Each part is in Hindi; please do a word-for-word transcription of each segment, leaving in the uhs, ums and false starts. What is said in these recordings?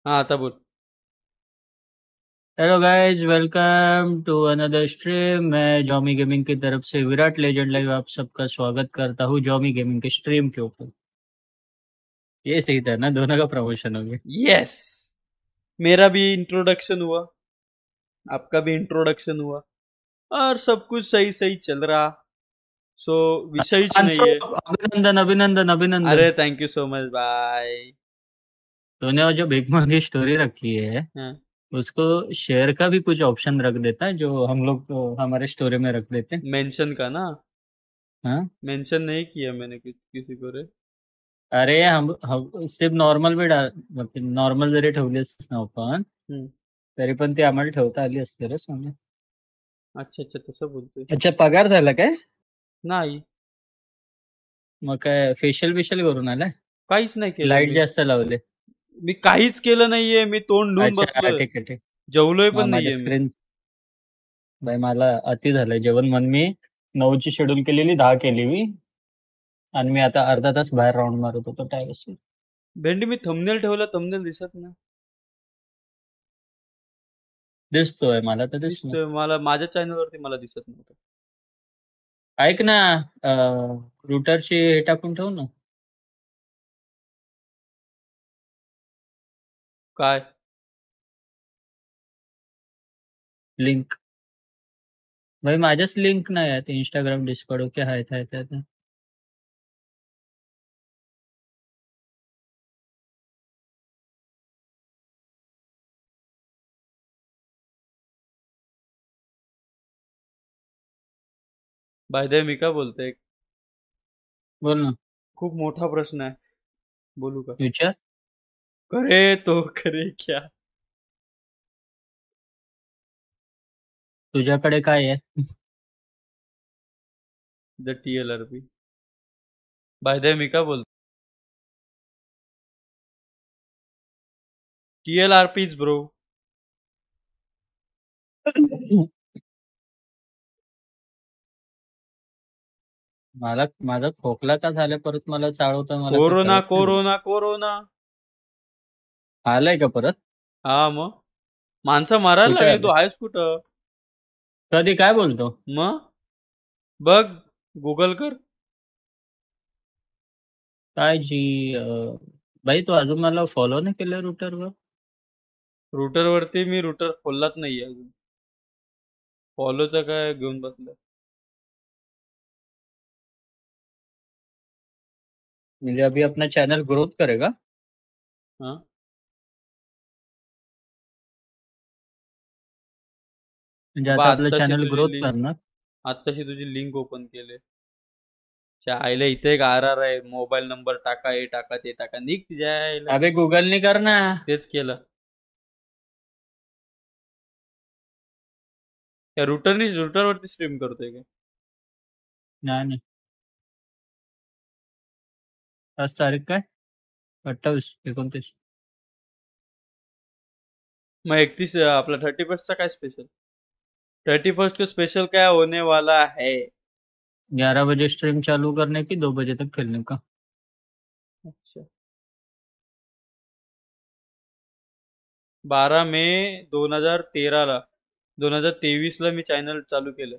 हाँ आता बोल। Hello guys, welcome to another stream. मैं जॉमी गेमिंग की तरफ से विराट लेजेंड लाइव आप सबका स्वागत करता हूँ जॉमी गेमिंग के स्ट्रीम के ऊपर। ये सही था ना, दोनों का प्रमोशन हो गया। यस, मेरा भी इंट्रोडक्शन हुआ, आपका भी इंट्रोडक्शन हुआ और सब कुछ सही सही चल रहा। सो विषय ही पाँच सौ नहीं है। अभिनंदन अभिनंदन अभिनंदन। अरे thank you so much bye. तूने वो जो बिग मॉम की स्टोरी रखी है हाँ, उसको शेयर का भी कुछ ऑप्शन रख देता है, जो हम लोग तो हमारे स्टोरी में रख देते हैं। मेंशन का ना? हाँ। मेंशन नहीं किया मैंने कि, किसी को रे। अरे हम, हम सिर्फ नॉर्मल बी डाल, मतलब नॉर्मल जरी ठेवलीस ना आपण, हम्म. तरी पण ती आम्हाला ठेवता आली असते रे सोने. अच्छा अच्छा तसं बोलतोय. अच्छा, पगार झाला काय? नाही, मग काय फेशियल बिशियल करून आलाय? काहीच नाही केलं लाईट मी. जास्त लावले? मी काहीच केलं नाहीये, मी तोंड धुवून अच्छा, बसलोय. ठीक आहे ठीक. जेवलोय मग पण माझ्या नाहीये मी. स्क्रीन, बाई मला अति झालंय जेवण. मन मी नऊची शेड्यूल केलेली, दहा केली मी. आणि मी आता अर्धा तास बाहेर राऊंड मारत होतो टॅरेस. भेंडी मी थंबनेल ठेवला, थंबनेल दिसत नाही. दिसतोय मला तर, दिसलं. दिसतोय मला, माझ्या चॅनलवरती मला दिसत नव्हतं. ऐक ना, रुटरची हे टाकून ठेव ना. काय? लिंक. भाई माझ्याच लिंक नाही आहेत इंस्टाग्राम डिस्कॉर्ड. ओके, आहेत आहेत आहेत. बाय द वे मी काय बोलतोय, बोल ना. खूप मोठा प्रश्न आहे. बोलू का? विचार. करे तो करे क्या? तुझ्याकडे काय आहे? The T L R P. By the way मी काय बोलतो, T L R Ps bro. मला माझा खोकला का झाला परत, मला चालवतं, मला काही कोरोना कळत नाही भाई. Corona corona. आलाय का परत? हा मग, माणसं मारायला कुठे लागली, तू आलंय? आहेस कुठं? कधी? काय बोलतो? मग बघ, गुगल कर. काय जी? अं, भाई तू अजून मला फॉलो नाही केलं रुटरवर? रुटर वरती मी रुटर खोललाच नाहीये अजून. फॉलोचं काय घेऊन बसलं. म्हणजे अभी अपना चॅनल ग्रोथ करेगा? हा, म्हणजे बा आता आपलं आत्ताशी चॅनल तुझी ग्रोथ लिंक, करणार? आत्ताशी तुझी लिंक ओपन केले. च्या आईला इथे एक आर आर आहे, मोबाईल नंबर टाका, हे टाका ते टाका, निघ तुझ्या आईला. अबे गुगलने कर ना. तेच केलं. त्या रुटरनी रुटरवरती स्ट्रीम करतोय काय? नाही नाही. आज तारीख काय? अठ्ठावीस एकोणतीस. मग एकतीस आपला थर्टी फर्स्टचा काय स्पेशल? थर्टी फर्स्ट को स्पेशल क्या होने वाला है? ग्यारह बजे स्ट्रीम चालू करने की, दो बजे तक खेलने का. अच्छा, बारा मे दोन हजार तेरा ला, दोन हजार तेवीस ला मी चॅनल चालू केलं.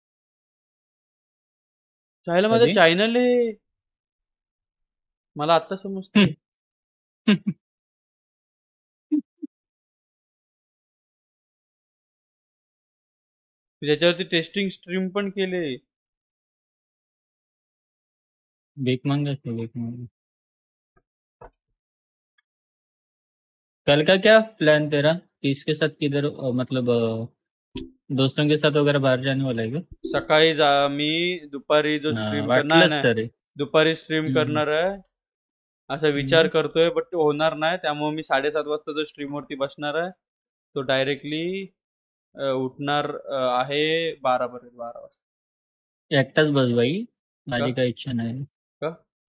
चायला माझं कधी? चॅनल आहे, मला आता समजतंय. त्याच्यावरती टेस्टिंग स्ट्रीम पण केले. भीक मांगा तो, भीक मांगा. कल का क्या प्लान तेरा? तीस के साथ किधर, अ, मतलब अ, दोस्तों के साथ वगैरह बाहर जाने वाला है क्या? सकाळी जा, मी दुपारी जो हाँ, स्ट्रीम करणार आहे वाटलंच ना, सर आहे. दुपारी स्ट्रीम हम्म, करणार आहे असा विचार हम्म. करतोय, बट ते होणार नाही. त्यामुळे मी साडेसात वाजता जो स्ट्रीम वरती बसणार आहे, तो डायरेक्टली उठणार अ, आहे बारा पर्यंत, बारा वाजता. एकटाच बस भाई, का? माझी काही इच्छा नाही. का?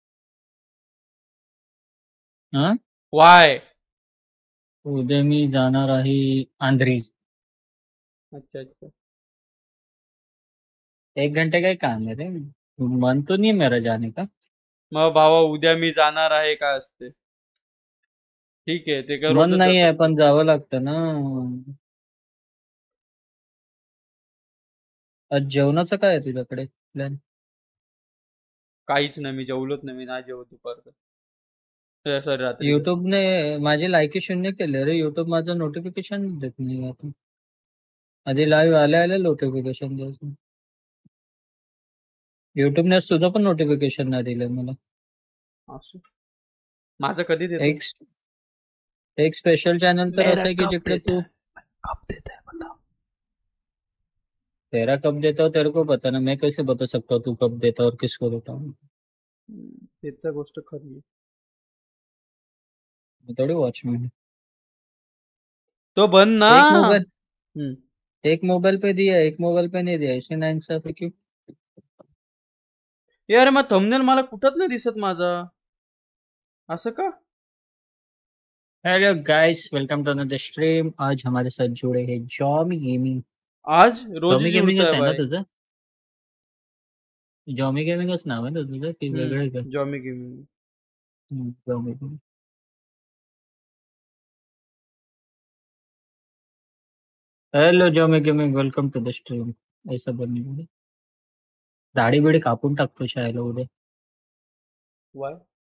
हाँ. वाय? उद्या मी जाणार आहे आंध्री. अच्छा अच्छा. एक घंटे का ही काम है रे. मन तो नहीं है मेरा जाने का. मग भावा, उद्या मी जाणार आहे काय असते? ठीक आहे ते काय मन रोजच नाही जातं. आहे पण जावं लागतं ना. आज जेवणाचं काय आहे तुझ्याकडे प्लॅन? काहीच नाही, मी जेवलोच नाही, मी नाही जेवत दुपारचं, सॉरी रात्रीचं. युट्यूबने माझी लायकी शून्य केले रे. युट्यूब माझं नोटिफिकेशन देत नाही आता. आधी लाईव्ह आल्या आल्या नोटिफिकेशन द्यायचं. युट्यूबने तुझं पण नोटिफिकेशन नाही दिलंय मला. असं माझं कधी देतो? एक एक स्पेशल चॅनल तर असं आहे की जिकडे तू कब देता है बता. तेरा कब देता हो तेरे को पता ना, मैं कैसे बता सकता हूँ तू कब देता और किसको देता हूँ. ते तर गोष्ट खरी आहे. मैं थोड़ी वॉचमैन. तो बन ना. एक मोबाइल हम्म. एक मोबाइल पे दिया एक मोबाइल पे नहीं दिया, इसे नाइंसाफी क्यों? यार मग थंबनेल मला कुठंच नाही दिसत माझा, असं का? Hello guys, welcome to another stream. आज हमारे साथ जुड़े हैं जॉमी गेमिंग. आज रोज जॉमी ही जुळतोय गेमिंगच आहे ना भाई. तुझं? जॉमी गेमिंगच नाव आहे ना तुझं की वेगळं आहे का? Hmm, Jomy gaming. Hmm, Jomy gaming. Hello Jomy gaming, welcome to the stream. ऐसा बनने वाला दाढी बिडी कापून टाकतो शायला उद्या. Why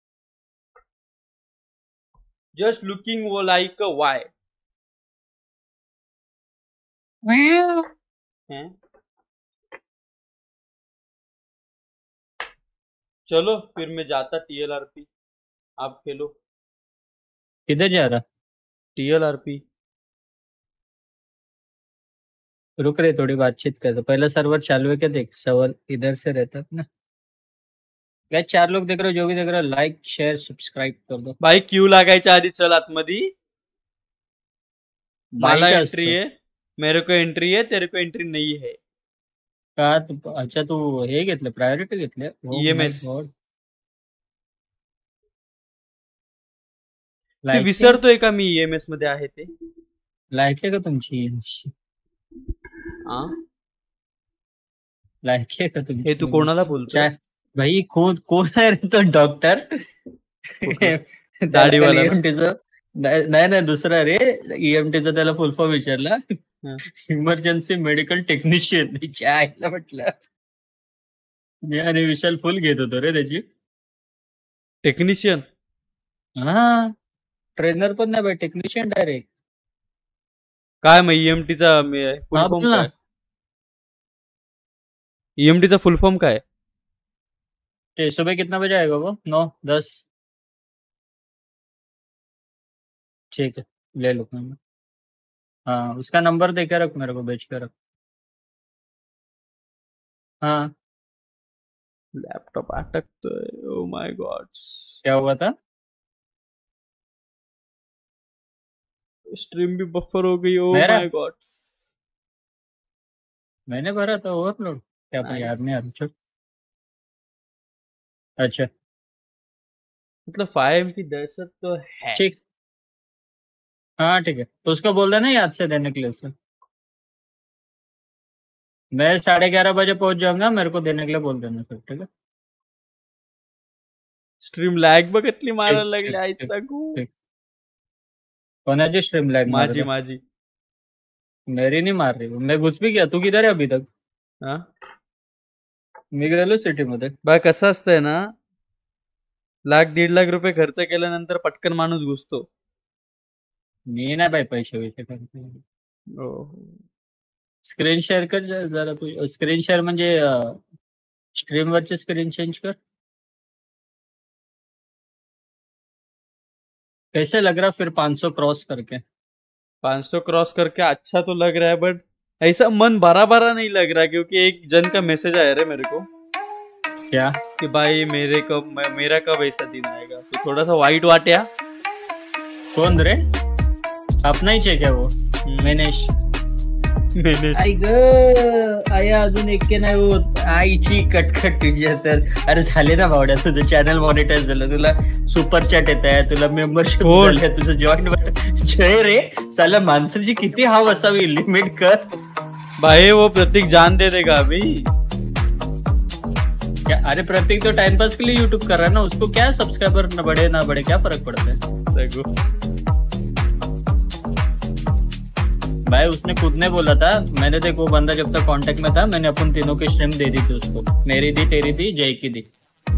just looking like a why. हैं? चलो फिर मैं जाता टीएलआरपी, आप खेलो. किधर जा रहा? टीएलआरपी. रुक रहे, थोड़ी बातचीत कर. पहला सर्वर चालू है क्या देख. सवाल इधर से रहता है ना. गाइस चार लोग देख रहे हो, जो भी देख रहे हो लाइक शेयर सब्सक्राइब कर दो. भाई क्यू लागायच्या आधी चल आतमध्ये. मला बाईचं एंट्री असतं है, मेरे को एंट्री है, तेरे को एंट्री नहीं है. का? तू अच्छा तू हे घेतलं, प्रायोरिटी घेतले. Oh my EMS. गॉड. मी लाईक विसरतोय का मी ईएमएस मध्ये आहे ते. लाईक आहे का तुमची? हा? लाईक आहे का हे तुमची? तू कोणाला बोलतोय? चार भाई कोण कोण आहे रे तो डॉक्टर? त्याला दाढीवाला ना? ईएमटीचं नाही नाही नाही, दुसरा रे. ईएमटीचा त्याला फुल फॉर्म विचारला. हं. Emergency medical technician. तिच्या आईला म्हटलं. मी आणि विशाल फुल घेत होतो रे त्याची. टेक्निशियन. हा, ट्रेनर पण नाही भाई, टेक्निशियन डायरेक्ट. काय मग ईएमटीचा फुल हा फॉर्म बोल ना. काय? ईएमटीचा फुल फॉर्म काय? ते सुबह कितना बजे आएगा वो? नौ दस? ठीक है, ले लो. हाँ, उसका नंबर दे के रख, मेरे को भेज के रख. हाँ, लॅपटॉप अटकतोय. Oh my god. क्या हुआ था? स्ट्रीम भी बफर हो गई. ओ मेरा माय गॉड. मैंने भरा था ओवरलोड. क्या पर याद नहीं आ रहा. चल. अच्छा मतलब फाइव एम की दहशत तो है. ठीक. हाँ ठीक है, तो उसको बोल देना याद से देने के लिए उसे. मैं साढ़े ग्यारह बजे पहुंच जाऊंगा, मेरे को देने के लिए बोल देना सर. ठीक है. स्ट्रीम लॅग बघितली मारायला ठीक लागली ठीक आईचा ठीक गू. ठीक. कोणाची स्ट्रीम लॅग मार माझी रहा? माझी. मेरी नहीं मार रही. मैं घुस भी गया. तू किधर है अभी तक? हा मी गेलो सिटी मध्ये. बा कसं असतंय ना, लाख दीड लाख रुपये खर्च केल्यानंतर पटकन माणूस घुसतो. मी नाही भाई पैसे वैसे खर्च. ओ. स्क्रीन शेअर कर ज- जरा. तू स्क्रीन शेअर म्हणजे स्ट्रीम वरची स्क्रीन चेंज कर. कैसे लग रहा फिर पाँच सौ क्रॉस करके? पाँच सौ क्रॉस करके अच्छा तो लग रहा है, बट ऐसा मन भरा भरा नहीं लग रहा, क्योंकि एक जन का मैसेज आया रे मेरे को क्या? कि भाई मेरे कब मे- मेरा कब ऐसा दिन आएगा, तो थोड़ा सा वाईट वाट्या. कोण रे? अपना ही है क्या वो? मैनेश. मैंने आई ग आया अजून एक के नाही होत. आईची कटकट तुझ्या तर. अरे झाले ना भावड्या, तुझं चॅनल मॉनिटाईज झालं, तुला सुपर चॅट येत आहे, तुला मेंबरशिप कोण? झाली, तुझं जॉईन. जय रे साला, माणसाची किती हाव असावी, लिमिट कर. भाई वो प्रतीक जान दे देगा अभी. क्या? अरे प्रतीक तो टाइम पास के लिए यूट्यूब कर रहा है ना, उसको क्या सब्सक्राइबर ना बढ़े ना बढ़े क्या फर्क पड़ता है. सगो भाई उसने खुद ने बोला था, मैंने देख वो बंदा जब तक कांटेक्ट में था मैंने अपन तीनों की स्ट्रीम दे दी थी उसको, मेरी दी, तेरी दी, जय की दी।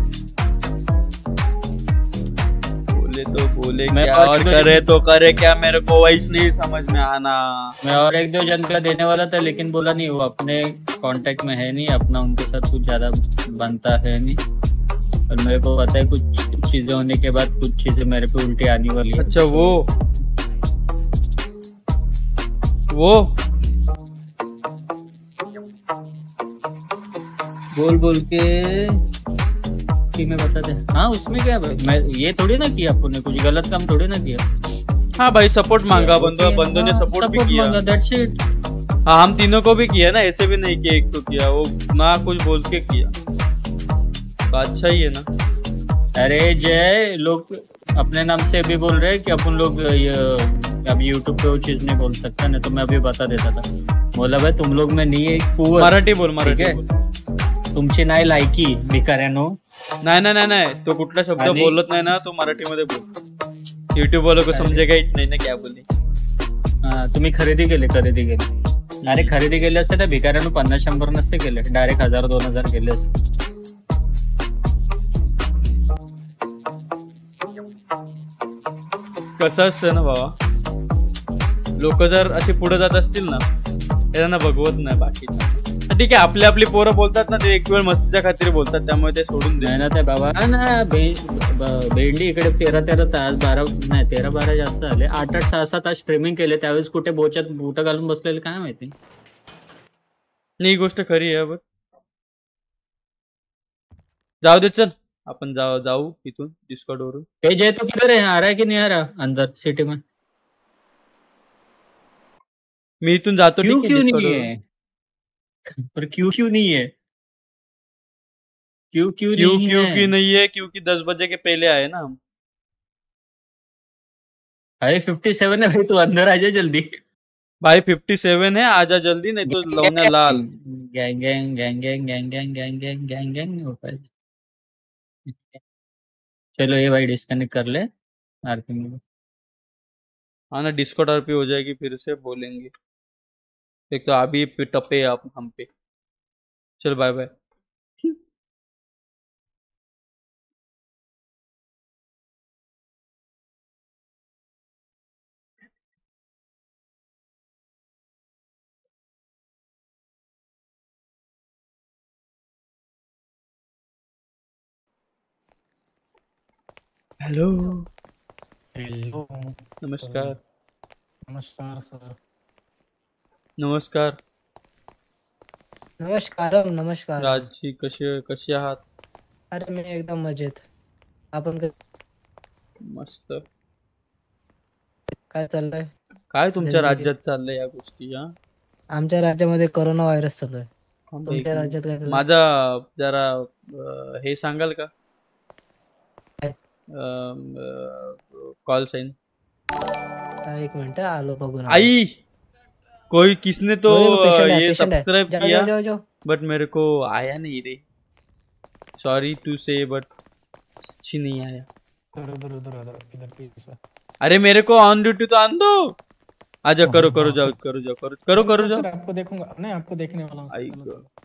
बोले तो बोले मैं क्या और और एक दो करे जन- तो करे क्या, मेरे को वैसे नहीं समझ में आना। मैं और एक दो जन का देने वाला था लेकिन बोला नहीं, वो अपने कांटेक्ट में है नहीं, अपना उनके साथ कुछ ज्यादा बनता है नहीं, और मेरे को पता है कुछ चीजें होने के बाद कुछ चीजें मेरे पे उल्टी आने वाली है। अच्छा वो वो बोल बोल के कि मैं बता दे। हाँ उसमें क्या है, मैं ये थोड़ी ना किया, अपन ने कुछ गलत काम थोड़ी ना किया। हाँ भाई सपोर्ट मांगा बंदो, बंदो ने सपोर्ट भी किया। That's it. हाँ हम तीनों को भी किया ना, ऐसे भी नहीं कि एक तो किया, वो ना कुछ बोल के किया तो अच्छा ही है ना। अरे जय, लोग अपने नाम से भी बोल रहे हैं कि अपन लोग ये अभी यूट्यूब पे वो चीज नहीं बोल सकता, नहीं तो मैं अभी बता देता था। बोला भाई तुम लोग में नाही आहे कुवर, मराठी बोल, मराठी ठीक बोल. आहे, तुमची नाही लायकी भिकाऱ्यानो. नाही नाही नाही नाही तो कुठला शब्द आणि- बोलत नाही ना, तो मराठीमध्ये बोल. युट्यूब वालों को समजेगा हीच नाही ना क्या बोले. हा, तुम्ही खरेदी केले खरेदी केले अरे खरेदी केले असते तर भिकाऱ्यानं पन्नास शंभर नसते केले, डायरेक्ट हजार दोन हजार केले असते. कसं असतं ना बाबा, लोक जर असे पुढे जात असतील ना, त्यांना बघवत नाही बाकीच्या. ठीक आहे, आपली आपली पोरं बोलतात ना, ते एक वेळ मस्तीच्या खातीर बोलतात, त्यामुळे ते सोडून दे. मेहनत आहे बाबा ना. भेंडी इकडे तेरा तेरा तास, बारा नाही तेरा बारा जास्त झाले, आठ आठ सहा सहा तास स्ट्रीमिंग केले, त्यावेळेस कुठे बोच्यात बुट घालून बसलेले काय माहिती. ही गोष्ट खरी आहे. बघ जाऊ दे, चल आपण जाऊ जाऊ इथून डिस्कॉर्ड वरून. ए जय तो किधर है, आ रहा है कि नहीं आ रहा अंदर सिटी में? मी इथून जातो, क्यों ठीक आहे, क्यों डिस्कॉर्ड नहीं वरून. है? पर क्यों क्यों नहीं है? क्यों क्यों क्यों नहीं क्यों है? की नहीं है, क्योंकि दस बजे के पहले आए ना हम. अरे फिफ्टी सेवन है भाई, तू अंदर आ जा जल्दी. भाई फिफ्टी सेवन है, आजा जल्दी, नहीं तो लौना लाल. Gang gang gang gang gang gang gang gang gang gang होता है. चलो ये भाई डिस्कनेक्ट कर ले आरपी में. हाँ ना, डिस्कॉर्ड आरपी हो जाएगी, फिर से बोलेंगे. एक तो अभी पे टपे आप हम पे. चल बाय बाय. हेलो, हेलो नमस्कार. नमस्कार सर. नमस्कार नमस्कारम नमस्कार. राजजी, कसे कसे आहात? अरे मी एकदम मजेत. आपण क- मस्त. काय चाललंय? काय तुमच्या जिंदगी. राज्यात चाललंय या गोष्टी? हा आमच्या राज्यामध्ये कोरोना व्हायरस चालू आहे. थांबा एक तुमच्या मिनिट. राज्यात काय चालू आहे? माझा जरा अं, हे सांगाल का, काय? Call sign. आता एक मिनिट हा, आलो बघून आलो. आई, कोई किसने तो पेशेंट है ये पेशेंट है. सब्सक्राइब जाओ किया, जाओ जाओ जाओ. बट मेरे को आया नहीं रे. सॉरी टू से, बट अच्छी नहीं आया. इधर इधर इधर इधर इधर प्लीज सर. अरे मेरे को ऑन ड्यूटी तो आन दो. आजा, हाँ, करो हाँ, करो हाँ, जाओ, फिर- करो जाओ, करो करो करो जाओ. सर आपको देखूंगा, नहीं आपको देखने वाला हूँ सर. आई चलो, गो. चलो.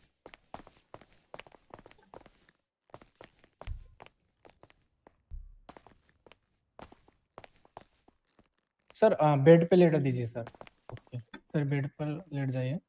सर आ, बेड पे लेटा दीजिए सर. ओके सर, बेड पर लेट जाइए.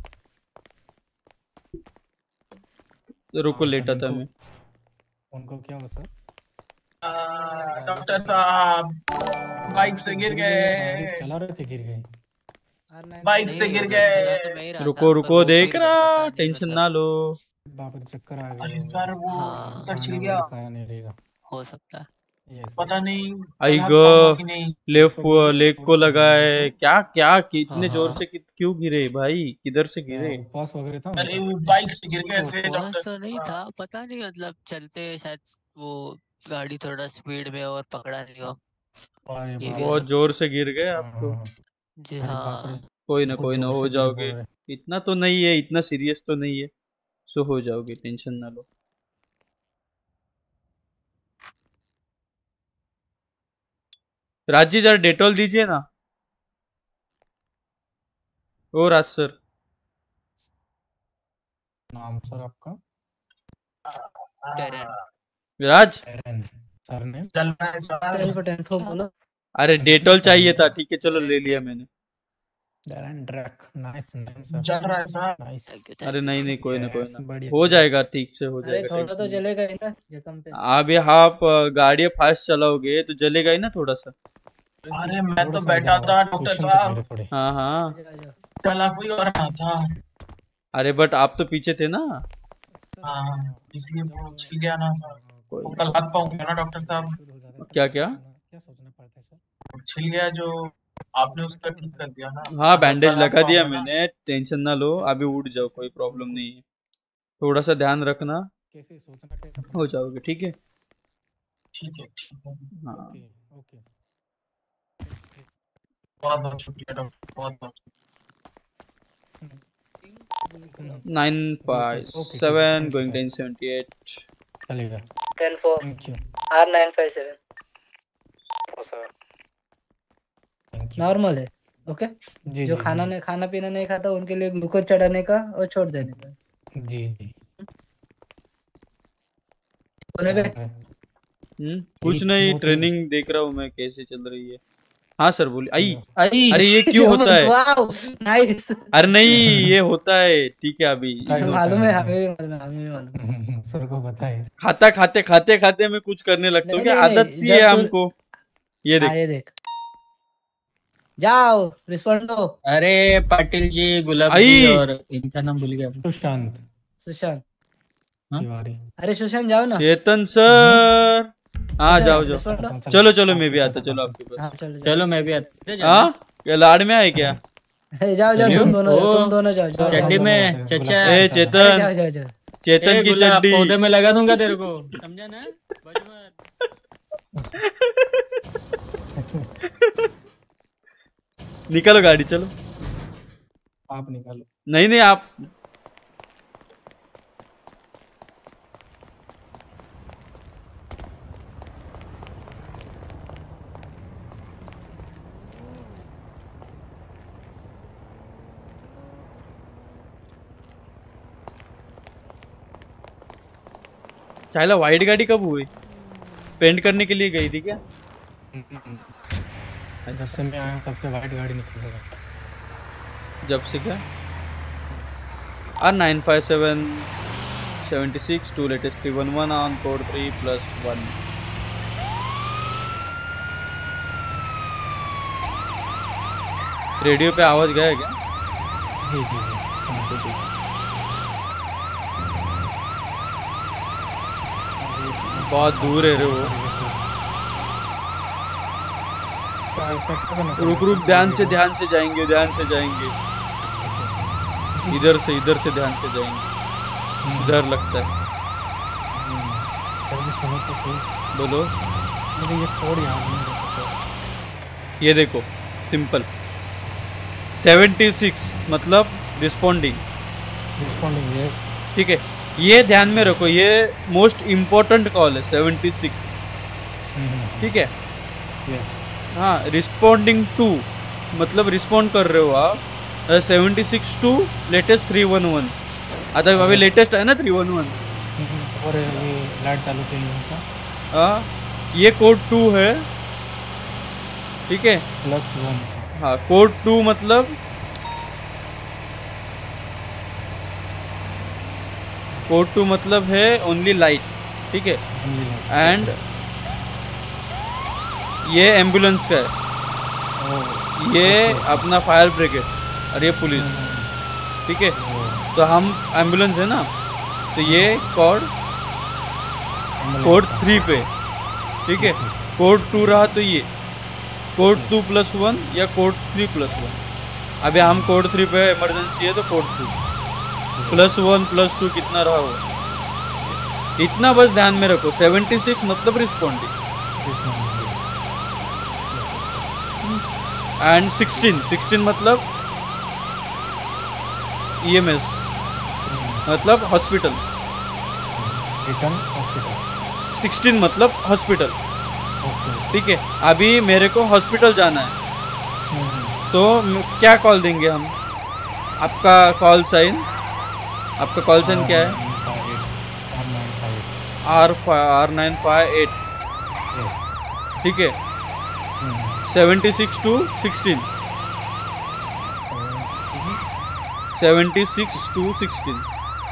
रुको, हाँ, सर, लेटा था उनको- मैं. उनको क्या हुआ सर? डॉक्टर साहब बाइक से गिर गाड़ी गए, चला रहे थे, गिर गए. बाइक से गिर गए. रुको रुको, देख रहा, टेंशन ना लो. बाप रे, चक्कर आ गया. अरे सर वो हाँ, उधर छिल खाना गया, वाना खाया नहीं रहेगा. हो सकता है। Yes, पता yes. नहीं आई कल गो. हाथ पाँव की नहीं. लेफ्ट तो लेग को थोड़ा सा लगा है गिरे क्या क्या, कितने हाँ, जोर हाँ। से कि, क्यों गिरे भाई, किधर से क्या गिरे? उपवास वगैरह था अरे उनका? वो बाइक से गिर गए थे उपवास डॉक्टर तो नहीं साहब. था, पता नहीं, मतलब चलते शायद वो गाड़ी थोड़ा स्पीड में और पकड़ा नहीं हो. अरे ये बाप भी रे. बहुत जोर से गिर गए आप हाँ, तो. हाँ, हाँ. जी अरे बाप रे. हाँ. कोई ना बहुत कोई ना, जोर हो से गिरे जाओगे. बोल रहे. इतना तो नहीं है, इतना सीरियस तो नहीं है, सो हो जाओगे, टेंशन ना लो. राजी जरा डेटॉल दीजिए ना. ओ राज सर। नाम सर आपका? टेरन। राज। एरन सर ने? चल रहा है sir. Ten four ten four बोलो। अरे डेटॉल चाहिए था, ठीक है चलो ले लिया मैंने। Darren Drake, nice name sir. चल रहा है सर। नाइस। थैंक यू अरे थैंक नहीं यू। नहीं कोई ना कोई Yes, ना, बढ़िया। हो जाएगा ठीक से, हो अरे जाएगा। थोड़ा तो tension नहीं। चलेगा ही ना जखम पे। अभी आप अ, गाड़ी फास्ट चलाओगे तो जलेगा ही ना थोड़ा सा। अरे मैं थोड़ा तो सा बैठा इधर था आओ, डॉक्टर cushion पे साहब, बैठो थोड़े। हाँ हाँ। आ जाओ, आ जाओ। चला कोई और रहा था। अरे बट आप तो पीछे थे ना। हाँ इसलिए वो छिल गया ना सर। कोई वो कल हाथ पाऊंगा ना डॉक्टर साहब। क्या क्या? क्या सोचना पड़ता है सर? छिल गया जो आपने उसका ठीक कर दिया ना। हाँ तो बैंडेज कल हाथ लगा दिया पाऊंगा ना। मैंने, टेंशन ना लो, अभी उठ जाओ, कोई प्रॉब्लम नहीं है। थोड़ा सा ध्यान रखना, कैसे सोचना कैसे? हो जाओगे ठीक है। ठीक है ठीक है। हाँ ओके ओके। बहुत बहुत शुक्रिया डॉक्टर, बहुत बहुत। Nine five seven going ten seventy eight. चलेगा। Ten four thank you. R nine five seven thank you. Normal है। ओके। जी जो जी, खाना जी, नहीं खाना पीना नहीं खाता उनके लिए ग्लूकोज चढ़ाने का और छोड़ देने का। जी जी। होने पे हम्म कुछ एक नहीं, वो तो- ट्रेनिंग देख रहा हूँ मैं कैसे चल रही है। हाँ सर बोलिए। आई आई अरे ये क्यों होता है? Wow nice. अरे नहीं ये होता है, ठीक है अभी। क्या होता मालूम है है? हमें भी मालूम है, हमें भी मालूम है। सर को बताए। खाता खाते खाते खाते मैं कुछ करने लगता हूँ, नहीं, क्या नहीं, आदत नहीं, सी जब है तू- हमको। ये हाँ देख ये देख। जाओ रिस्पॉन्ड दो। अरे पाटिल जी, गुलाब आई। जी और इनका नाम भूल गया। सुशांत सुशांत। हाँ? तिवारी। अरे सुशांत जाओ ना। चेतन सर। हाँ जाओ जाओ, रिस्पॉन्ड दो। चलो चलो मैं भी आता, चलो आपके पास। हाँ चलो जाओ। चलो मैं भी आता। हाँ क्या लाड़ में आए क्या? अरे जाओ जाओ तुम दोनों ओ, तुम दोनों जाओ जाओ चड्डी जाओ। में चचा। ए अरे चेतन, जाओ जाओ जाओ। चेतन ए की गुलाब, चड्डी। पौधे में लगा दूंगा तेरे को, समझा ना? बच मत। निकालो गाड़ी चलो। आप निकालो। नहीं नहीं आप। चाइला वाइट गाड़ी कब हुई? पेंट करने के लिए गई थी क्या? जब से मैं आया तब से वाइट गाड़ी निकल रहा है। जब से क्या? R nine five seven seventy six two latest three one one on code three plus one. Radio पे आवाज गया क्या? जी जी जी समझ गई। बहुत दूर है रे वो। रुक रुक, ध्यान से ध्यान से जाएंगे, ध्यान से जाएंगे। इधर से इधर से ध्यान से जाएंगे, डर लगता है। जल्दी सुनो तो सही। बोलो। मुझे ये कोड याद नहीं रहता सर। ये देखो सिंपल सेवेंटी सिक्स मतलब रिस्पॉन्डिंग, रिस्पॉन्डिंग यस। ठीक है। ये ध्यान में रखो, ये मोस्ट इम्पोर्टेंट कॉल है सेवेंटी सिक्स, ठीक है। यस। हाँ रिस्पॉन्डिंग टू मतलब रिस्पॉन्ड कर रहे हो आप seventy six two latest three one one. आता अभी लेटेस्ट है ना थ्री वन वन। और ये लाइट चालू की उनका हाँ ये कोड टू है, ठीक है। Plus one. हाँ कोड टू मतलब कोड टू मतलब है ओनली लाइट, ठीक है। एंड ये एम्बुलेंस का है, ये अपना फायर ब्रिगेड और ये पुलिस, ठीक है। तो हम एम्बुलेंस है ना, तो ये कोड कोड थ्री पे, ठीक है। कोड टू रहा तो ये कोड टू प्लस वन या कोड थ्री प्लस वन। अभी हम कोड थ्री पे इमरजेंसी है तो code two plus one plus two कितना रहा वो, इतना बस ध्यान में रखो। सेवेंटी सिक्स मतलब रिस्पॉन्डिंग एंड सिक्सटीन सिक्सटीन मतलब ई एम एस मतलब हॉस्पिटल, रिटर्न हॉस्पिटल। सिक्सटीन मतलब हॉस्पिटल, ओके। ठीक है। अभी मेरे को हॉस्पिटल जाना है तो म- क्या कॉल देंगे हम? आपका कॉल साइन आपका कॉल साइन क्या है? R R nine five eight ठीक है। Seventy six two sixteen seventy six two sixteen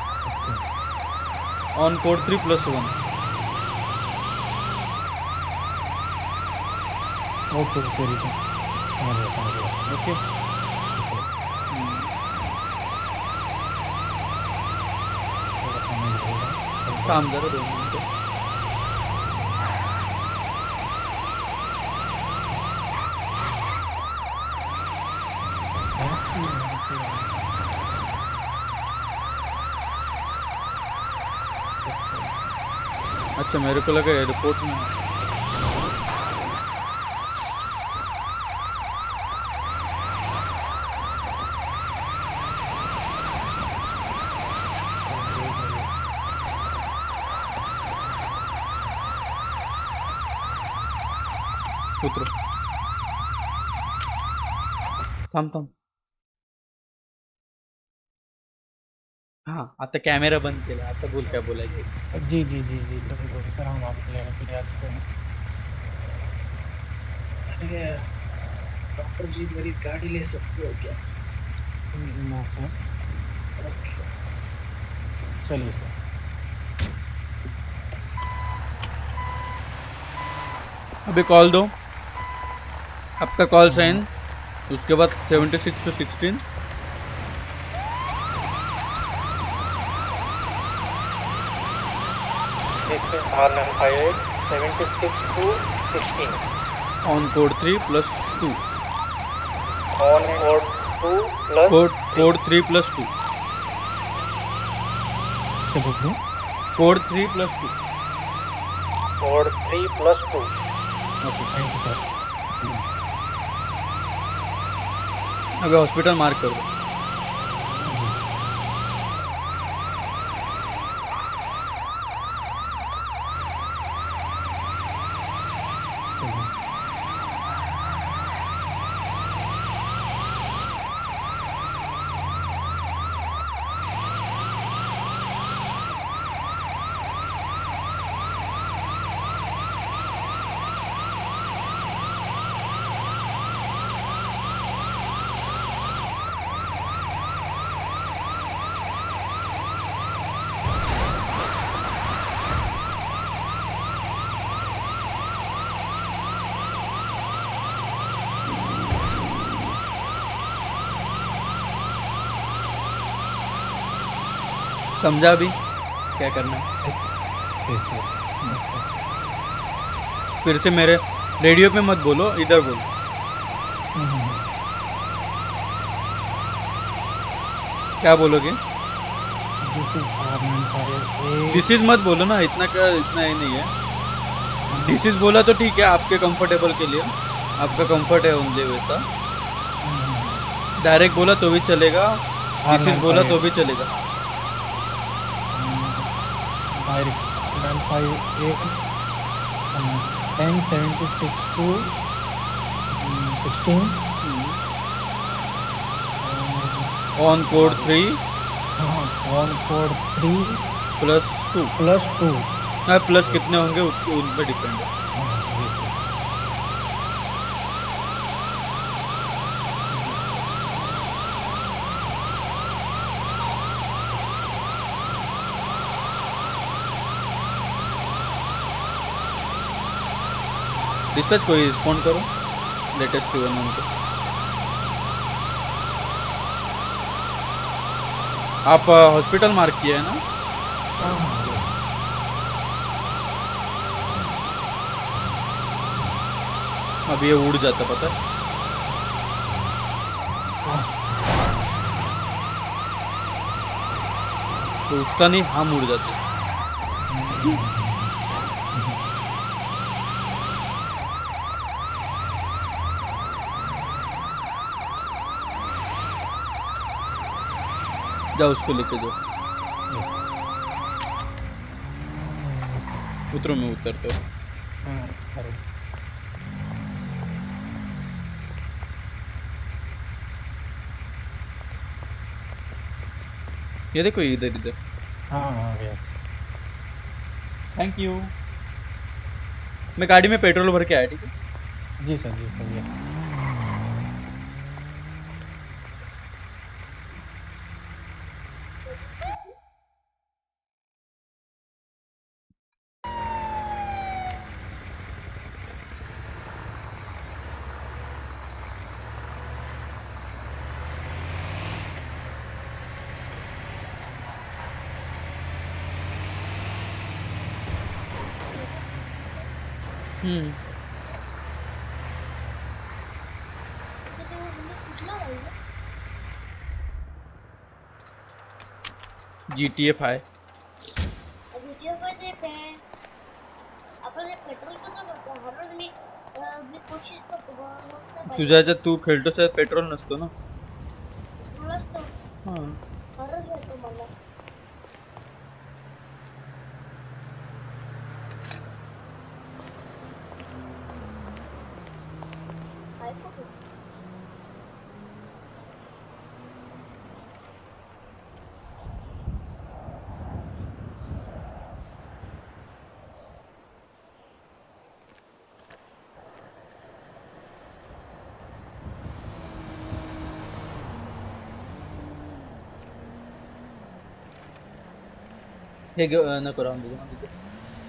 on code three plus one. Okay okay return समझ गया समझ गया ओके थोड़ा समझ गया काम करो दो मिनट। अच्छा मेरे को लगा एयरपोर्ट में उतरो। थांब थांब हाँ आता कॅमेरा बंद केला आता बोल काय बोलायचं। जी जी जी जी बिल्कुल सर हम आपको लेने के लिए आ चुके हैं। डॉक्टर जी मेरी गाड़ी ले सकते हो क्या? नो सर चलिए सर। अभी कॉल दो आपका कॉल साइन उसके बाद seventy six two sixteen R nine five eight seventy six two sixteen on code three plus two on code two plus code code three plus two से बोल दूँ code three plus two code three plus two okay. Thank you sir. अभी हॉस्पिटल मार्क कर दो। समझा अभी क्या करना है? से सर फिर से मेरे रेडियो पे मत बोलो इधर बोलो। क्या बोलोगे? This is R nine five this is मत बोलो ना इतना का इतना ही नहीं है। दिस इज बोला तो ठीक है आपके कंफर्टेबल के लिए आपका कंफर्ट है ओनली वैसा। डायरेक्ट बोला तो भी चलेगा दिस इज बोला तो भी चलेगा। Nine five eight ten seventy six two sixteen on code three one code three plus two plus two हाँ प्लस कितने होंगे उसके उन पर डिपेंड है। डिस्पैच कोई रिस्पॉन्ड करो लेटेस्ट पी वन उनको। आप हॉस्पिटल मार्क किया है ना? अब ये उड़ जाता पता है? तो उसका नहीं हम उड़ जाते। जाओ उसको लेके जाओ। उतरो में उतरते हो। ये देखो इधर इधर। हाँ हाँ भैया। Thank you. मैं गाड़ी में पेट्रोल भर के आया, ठीक है? जी सर जी सर यस। हम्म जी टी ए फाइव तुझ्या ह्याच्यात तू खेळतो त्यात पेट्रोल नसतो ना. हां हे ग- नको राहून दे, राहून दे.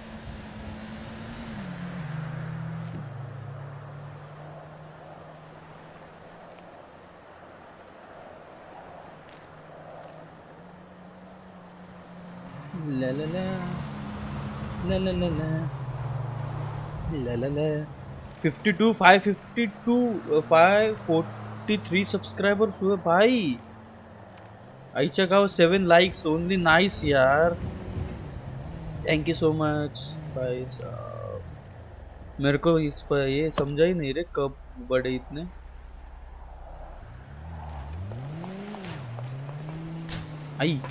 ला ला ला ला ला ला ला ला ला ला fifty two five fifty two five forty three subscribers हुए भाई. आईच्या गाव सेवन लाइक्स ओनली. नाइस यार, थैंक यू सो मच भाई साहब. मेरे को इस पर ये समझा ही नहीं रे कब बड़े इतने. आई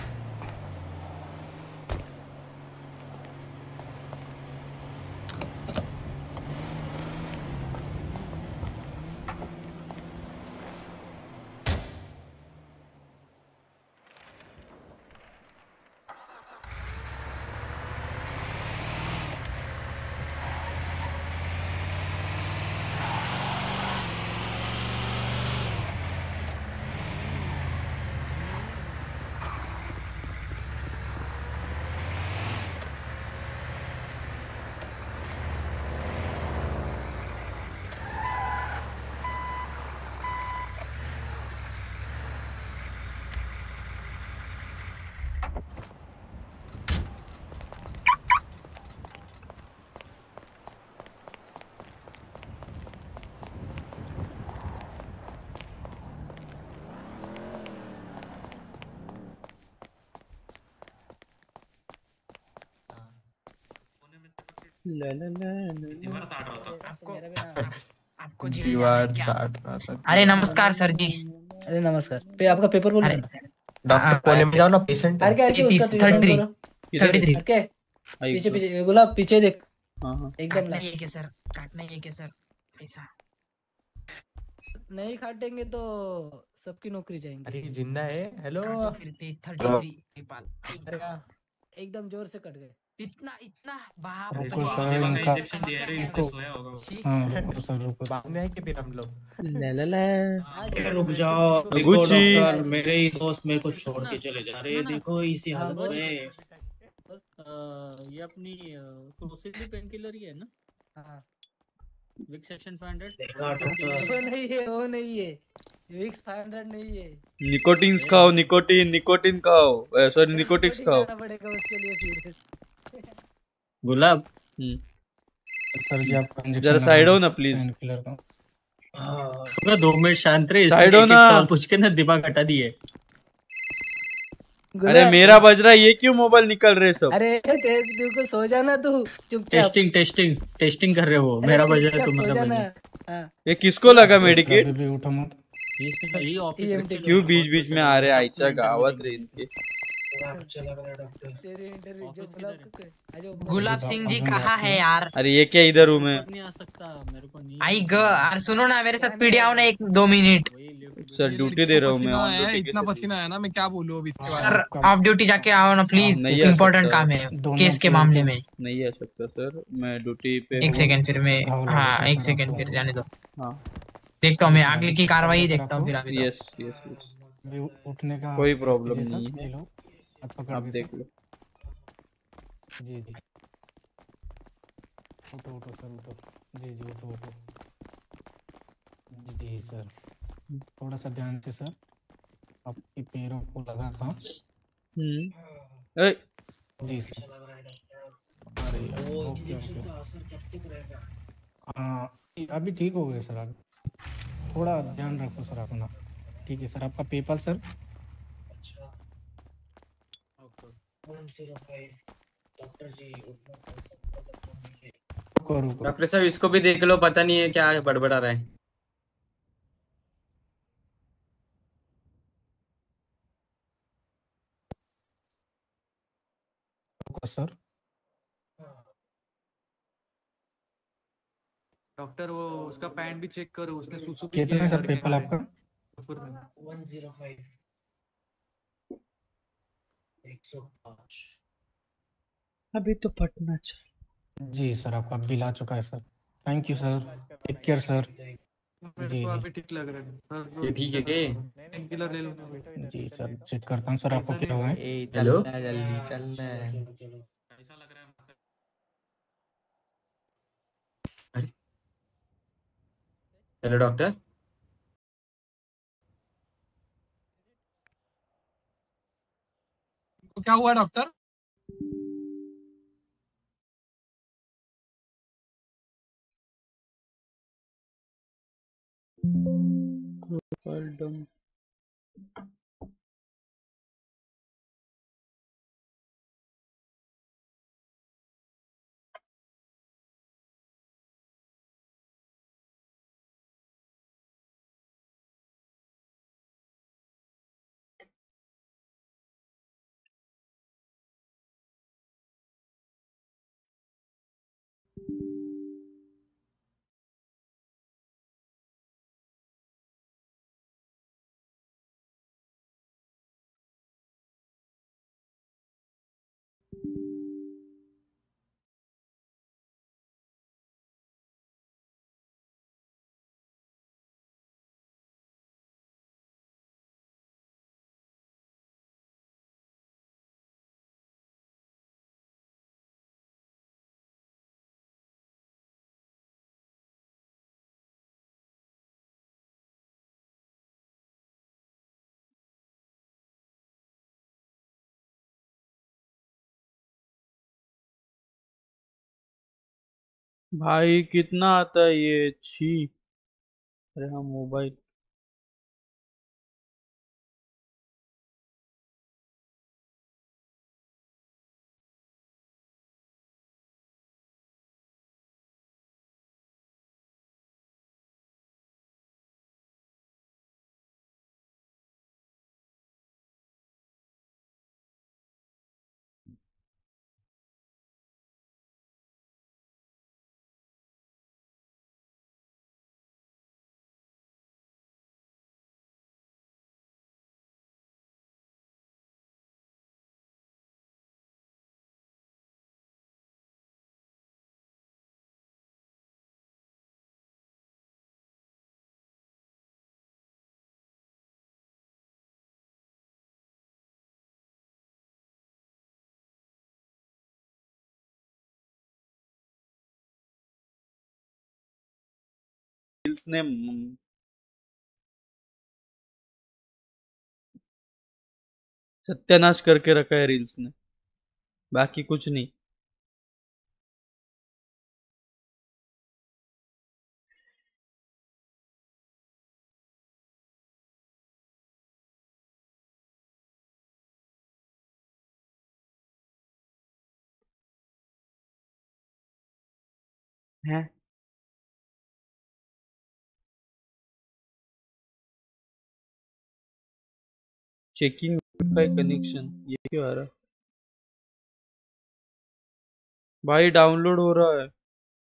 ला ला ला ला. आपको दीवार काट रहा था. अरे नमस्कार सर जी. अरे नमस्कार पे आपका पेपर बोल अरे ना. डॉक्टर कोने में जाओ ना, पेशेंट है. अरे क्या ये तीस थर्टी थ्री थर्टी थ्री क्या पीछे पीछे गुलाब पीछे देख. हाँ हाँ एकदम काटना ना. ये क्या सर, काटना ये क्या सर, पैसा नहीं काटेंगे तो सबकी नौकरी अरे जाएंगी. ये जिंदा है. हेलो. फिरते थर्टी थ्री पेपाल. अरे क्या? एकदम जोर से कट गए. इतना इतना बाप रुको रे. सर इनका इसको शी. हाँ रुको सर रुको. बाद में है कि फिर हम लोग. ला ला ला. रुक जाओ. देखो गुच्ची. डॉक्टर, मेरे ही दोस्त मेरे को छोड़ के चले जा रहे हैं. देखो इसी हाँ, हालत बोल. में. अ, ये अपनी क्लोसिवली पेन किलर ही है ना, हाँ विक्स सेक्शन फाइव हंड्रेड. देखा डॉक्टर. वो नहीं है वो नहीं है विक्स फाइव हंड्रेड नहीं है. निकोटीन खाओ, निकोटीन निकोटीन खाओ, सॉरी निकोटिक्स खाओ. खाना पड़ेगा उसके लिए फिर. गुलाब, हम्म. सर जी आपका इंजेक्शन जरा साइड हो ना प्लीज. पेन किलर का. पूरा दो मिनट शांत रहे. इसने साइड हो एक-एक ना. सवाल पूछ के ना दिमाग हटा दिए. अरे मेरा बज रहा है, ये क्यों मोबाइल निकल रहे सब. अरे तू को सो जाना तू चुपचाप. टेस्टिंग टेस्टिंग टेस्टिंग कर रहे हो. अरे मेरा बजा है चुपचाप तो सो मेरा जाना. बजा. हाँ ये किसको लगा मेडिकेट. अभी भी उठो मत. ये ऑफिस E M T क्यों बीच बीच में आ रहे आईच्या गावात रे इनके. अच्छा लग रहा है डॉक्टर। तेरे इंटरव्यू जो ऑफिस बुलाओ किधर है? के आ जाओ गुलाब जी, सिंह जी अजून कहाँ बाकी है है। यार? अरे ये क्या इधर हूँ मैं? ऊपर नहीं आ सकता, मेरे को नहीं आई है ग वो। अरे सुनो ना मेरे क्या साथ नहीं पीढ़ी आओ ना आएगा? एक दो मिनट। वही लिफ्ट सर भी ड्यूटी दे रहा हूँ मैं, ऑन ड्यूटी के लिए। है ना, मैं क्या बोलूँ अब इसके हाँ, बारे सर में। आपका ऑफ ड्यूटी जाके आओ ना प्लीज, नहीं आ इम्पोर्टेंट सकता, काम है दोनों केस के पैर मामले के में। नहीं आ सकता सर, मैं ड्यूटी पे एक हूँ। सेकंड फिर मैं, घाव लगा हाँ था एक सर सेकंड आपको। फिर जाने दो, हाँ, देखता हूँ जी मैं सर, आगे अभी की किस पड़ गया कार्रवाई सर देखता हूँ आपको? फिर अभी तो। यस यस यस, अभी उठने का कोई प्रयास प्रॉब्लम कीजिए नहीं सर, ये है, लो हाथ पकड़ आप के देख सर। लो। जी जी, उठो उठो सर, उठो। जी जी, उठो उठो। जी सर, थोड़ा सा ध्यान से सर, आपके पैरों को लगा था। हम्म, ए, जी सर। अरे यार, ओके ओके। हाँ, अभी ठीक हो गए सर, अभी थोड़ा ध्यान रखो सर अपना। ठीक है सर, आपका पेपर सर। रुको रुको डॉक्टर साहब इसको भी देख लो, पता नहीं है क्या बड़बड़ा रहा है। रुको सर। डॉक्टर वो उसका पैंट भी चेक करो, उसने सुसु भी कितना किया है है सर घर के पेपर अंदर। आपका? ऊपर में। वन जीरो फाइव एक सौ पाँच। अभी तो पटना चल। जी सर, आपका बिल आ चुका है sir. Thank you sir, take care sir. मेरे जी को जी अभी ठीक लग रहा है सर, ये ठीक है के? पेन किलर ले लूंगा अभी। जी सर, चेक करता हूँ सर आपको ऐसा क्या नहीं हुआ है। ए हेलो? चलना जल्दी चलना है। ऐसा लग रहा है मतलब। अरे हेलो डॉक्टर। तो क्या हुआ डॉक्टर? Pardon. भाई कितना आता है ये? छी। अरे हाँ, मोबाइल। रील्स ने म, सत्यानाश करके रखा है रील्स ने, बाकी कुछ नहीं। है चेकिंग वाईफाई कनेक्शन, ये क्यों आ रहा है भाई? डाउनलोड हो रहा है।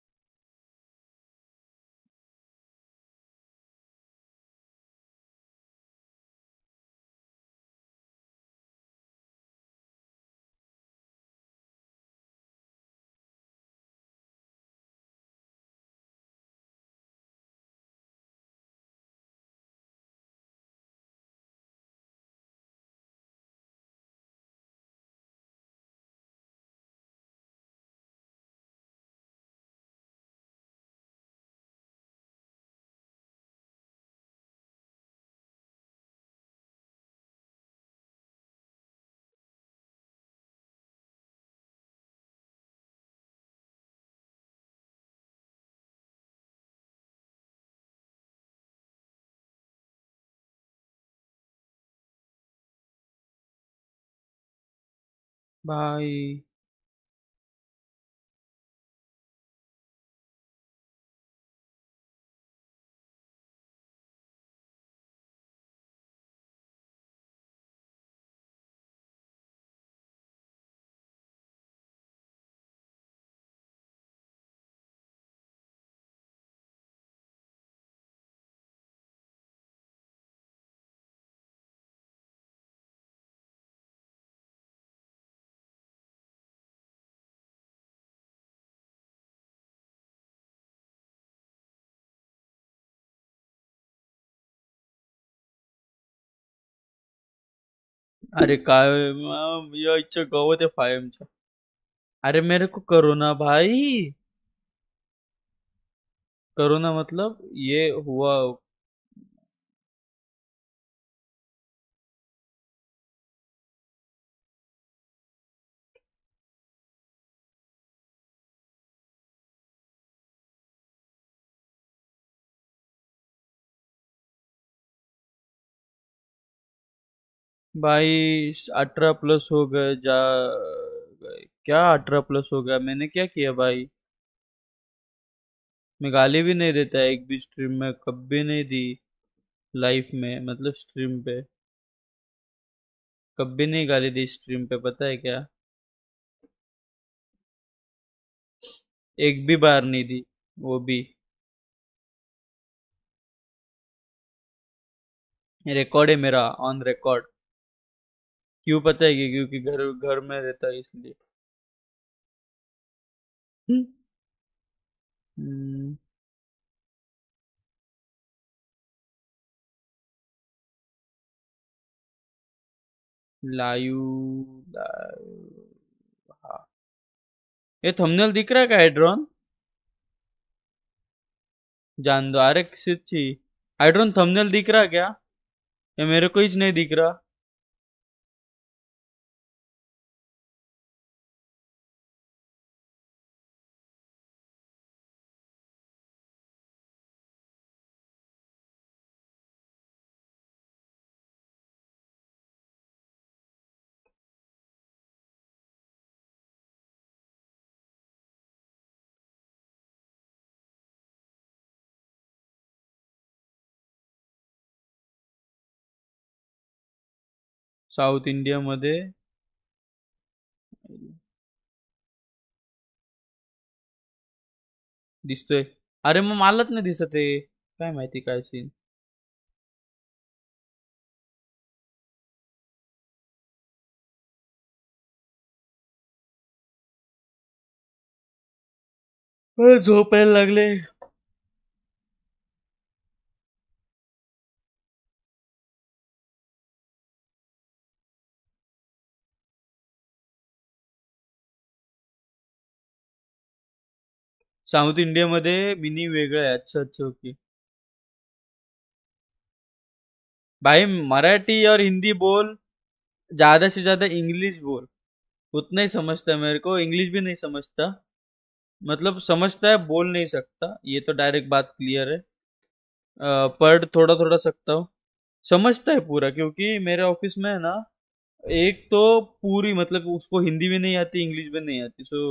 भाई अरे काय म- या इच्छा गवत आहे फायमच्या. अरे मेरे को कोरोना भाई, कोरोना मतलब ये हुआ। भाई अठारह प्लस हो गए जा गए। क्या अठारह प्लस हो गया? मैंने क्या किया भाई? मैं गाली भी नहीं देता एक भी स्ट्रीम में, कभी नहीं दी लाइफ में, मतलब स्ट्रीम पे कभी नहीं गाली दी स्ट्रीम पे, पता है क्या? एक भी बार नहीं दी, वो भी रिकॉर्ड है मेरा, ऑन रिकॉर्ड। क्यों पता है कि क्योंकि घर घर में रहता है इसलिए। हम्म, हम्म, लायू लायू हाँ। ये थंबनेल दिख रहा है क्या हाइड्रॉन? जान दो। अरे सच्ची हाइड्रॉन, थंबनेल दिख रहा क्या? या मेरे को ही नहीं दिख रहा? साऊथ इंडिया मध्ये दिसतोय. अरे मग मलाच नाही दिसत आहे, काय माहिती काय सीन. अरे झोपायला लागले. साऊथ इंडिया मध्ये मिनी वेगळं आहे. अच्छा अच्छा ओके. भाई मराठी और हिंदी बोल, ज्यादा से ज्यादा इंग्लिश बोल, उतना ही समझता है. मेरे को इंग्लिश भी नहीं समझता, मतलब समझता है, बोल नहीं सकता, ये तो डायरेक्ट बात क्लियर है. अ, पढ़ थोड़ा थोड़ा सकता हूँ, समझता है पूरा, क्योंकि मेरे ऑफिस में है ना एक तो पूरी, मतलब उसको हिंदी भी नहीं आती इंग्लिश भी नहीं आती, सो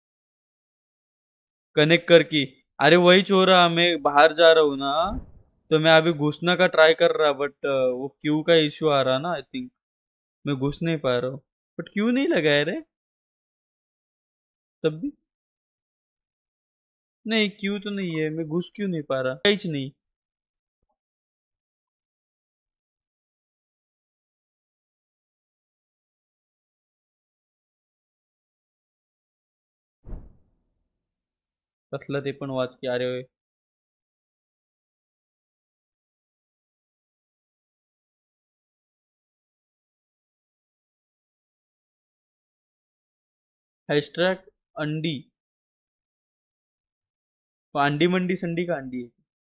कनेक्ट कर की. अरे वही छोरा, मैं बाहर जा रहा हूँ ना, तो मैं अभी घुसने का ट्राई कर रहा, बट वो क्यू का इश्यू आ रहा ना, आई थिंक मैं घुस नहीं पा रहा हूँ। बट क्यू नहीं लगा है रे तब भी। नहीं क्यू तो नहीं है, मैं घुस क्यों नहीं पा रहा, कहीं नहीं। कसलं ते पण वाच की अरे हैशटैग अंडी, वो अंडी मंडी संडी का अंडी है।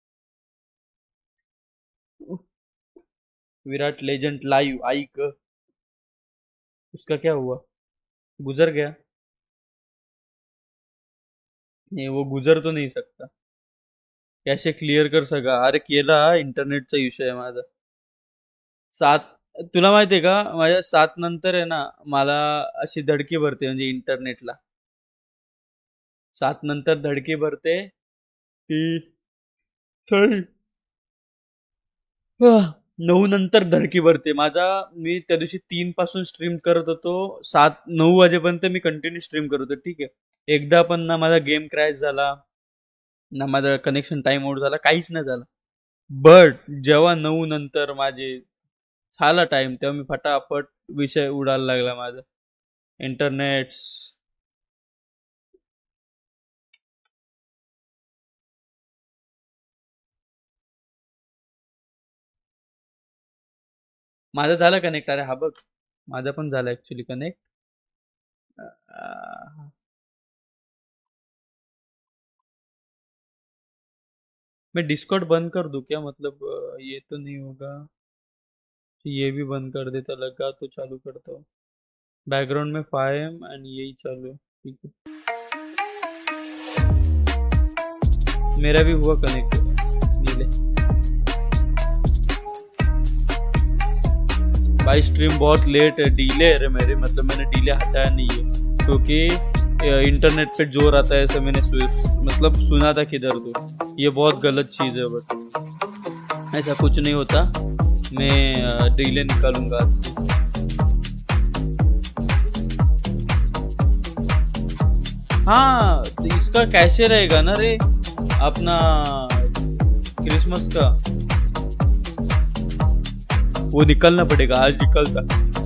विराट लेजेंड लाइव आई क उसका क्या हुआ, गुजर गया? नहीं वो गुजर तो नाही सकता, कैसे क्लिअर कर सका? अरे केला, इंटरनेटचा विषय आहे माझा। सात तुला माहिती आहे का, माझ्या सात नंतर आहे ना मला अशी धडकी भरते, म्हणजे इंटरनेटला सात नंतर धडकी भरते ती थोडी आह, नऊ नंतर धडकी भरते माझा। मी त्या दिवशी तीन पासून स्ट्रीम करत होतो, सात नऊ वाजेपर्यंत मी कंटिन्यू स्ट्रीम करत होतो, ठीक आहे। एकदा पण ना माझा गेम क्रॅश झाला, ना माझा कनेक्शन टाइम आउट झाला, काहीच नाही झालं। बट जेव्हा नऊ नंतर माझे झाला टाइम, तेव्हा मी फटाफट विषय उडायला लागला माझा इंटरनेट। माझा झाला कनेक्ट, अरे हा बघ माझा पण झाला ऍक्च्युली कनेक्ट। मैं डिस्कॉर्ड बंद कर दूं क्या, मतलब अ, ये तो नहीं होगा, ये भी बंद कर देता, लगा तो चालू करता हूँ। बैकग्राउंड में फाइव एंड यही चालू है, ठीक है। मेरा भी हुआ कनेक्ट नीले। भाई स्ट्रीम बहुत लेट है, डीले है रे मेरे, मतलब मैंने डीले हटाया नहीं है क्योंकि इंटरनेट पे जोर आता है, ऐसा मैंने सु, मतलब सुना था किधर तो। ये बहुत गलत चीज़ है, बट ऐसा कुछ नहीं होता, मैं डीले निकालूंगा आज से। हाँ तो इसका कैसे रहेगा ना रे अपना क्रिसमस का, वो निकलना पड़ेगा, आज निकलता।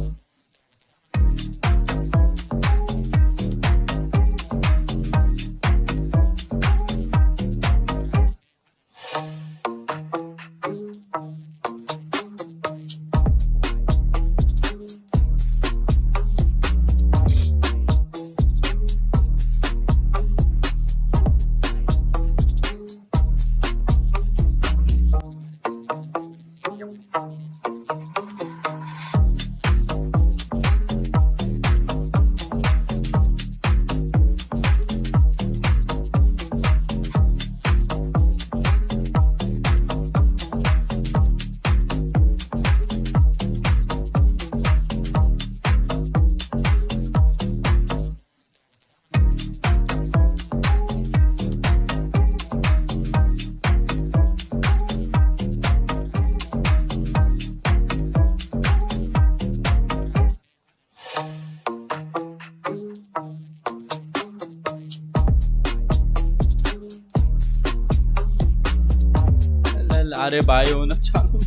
अरे भाई होना चालू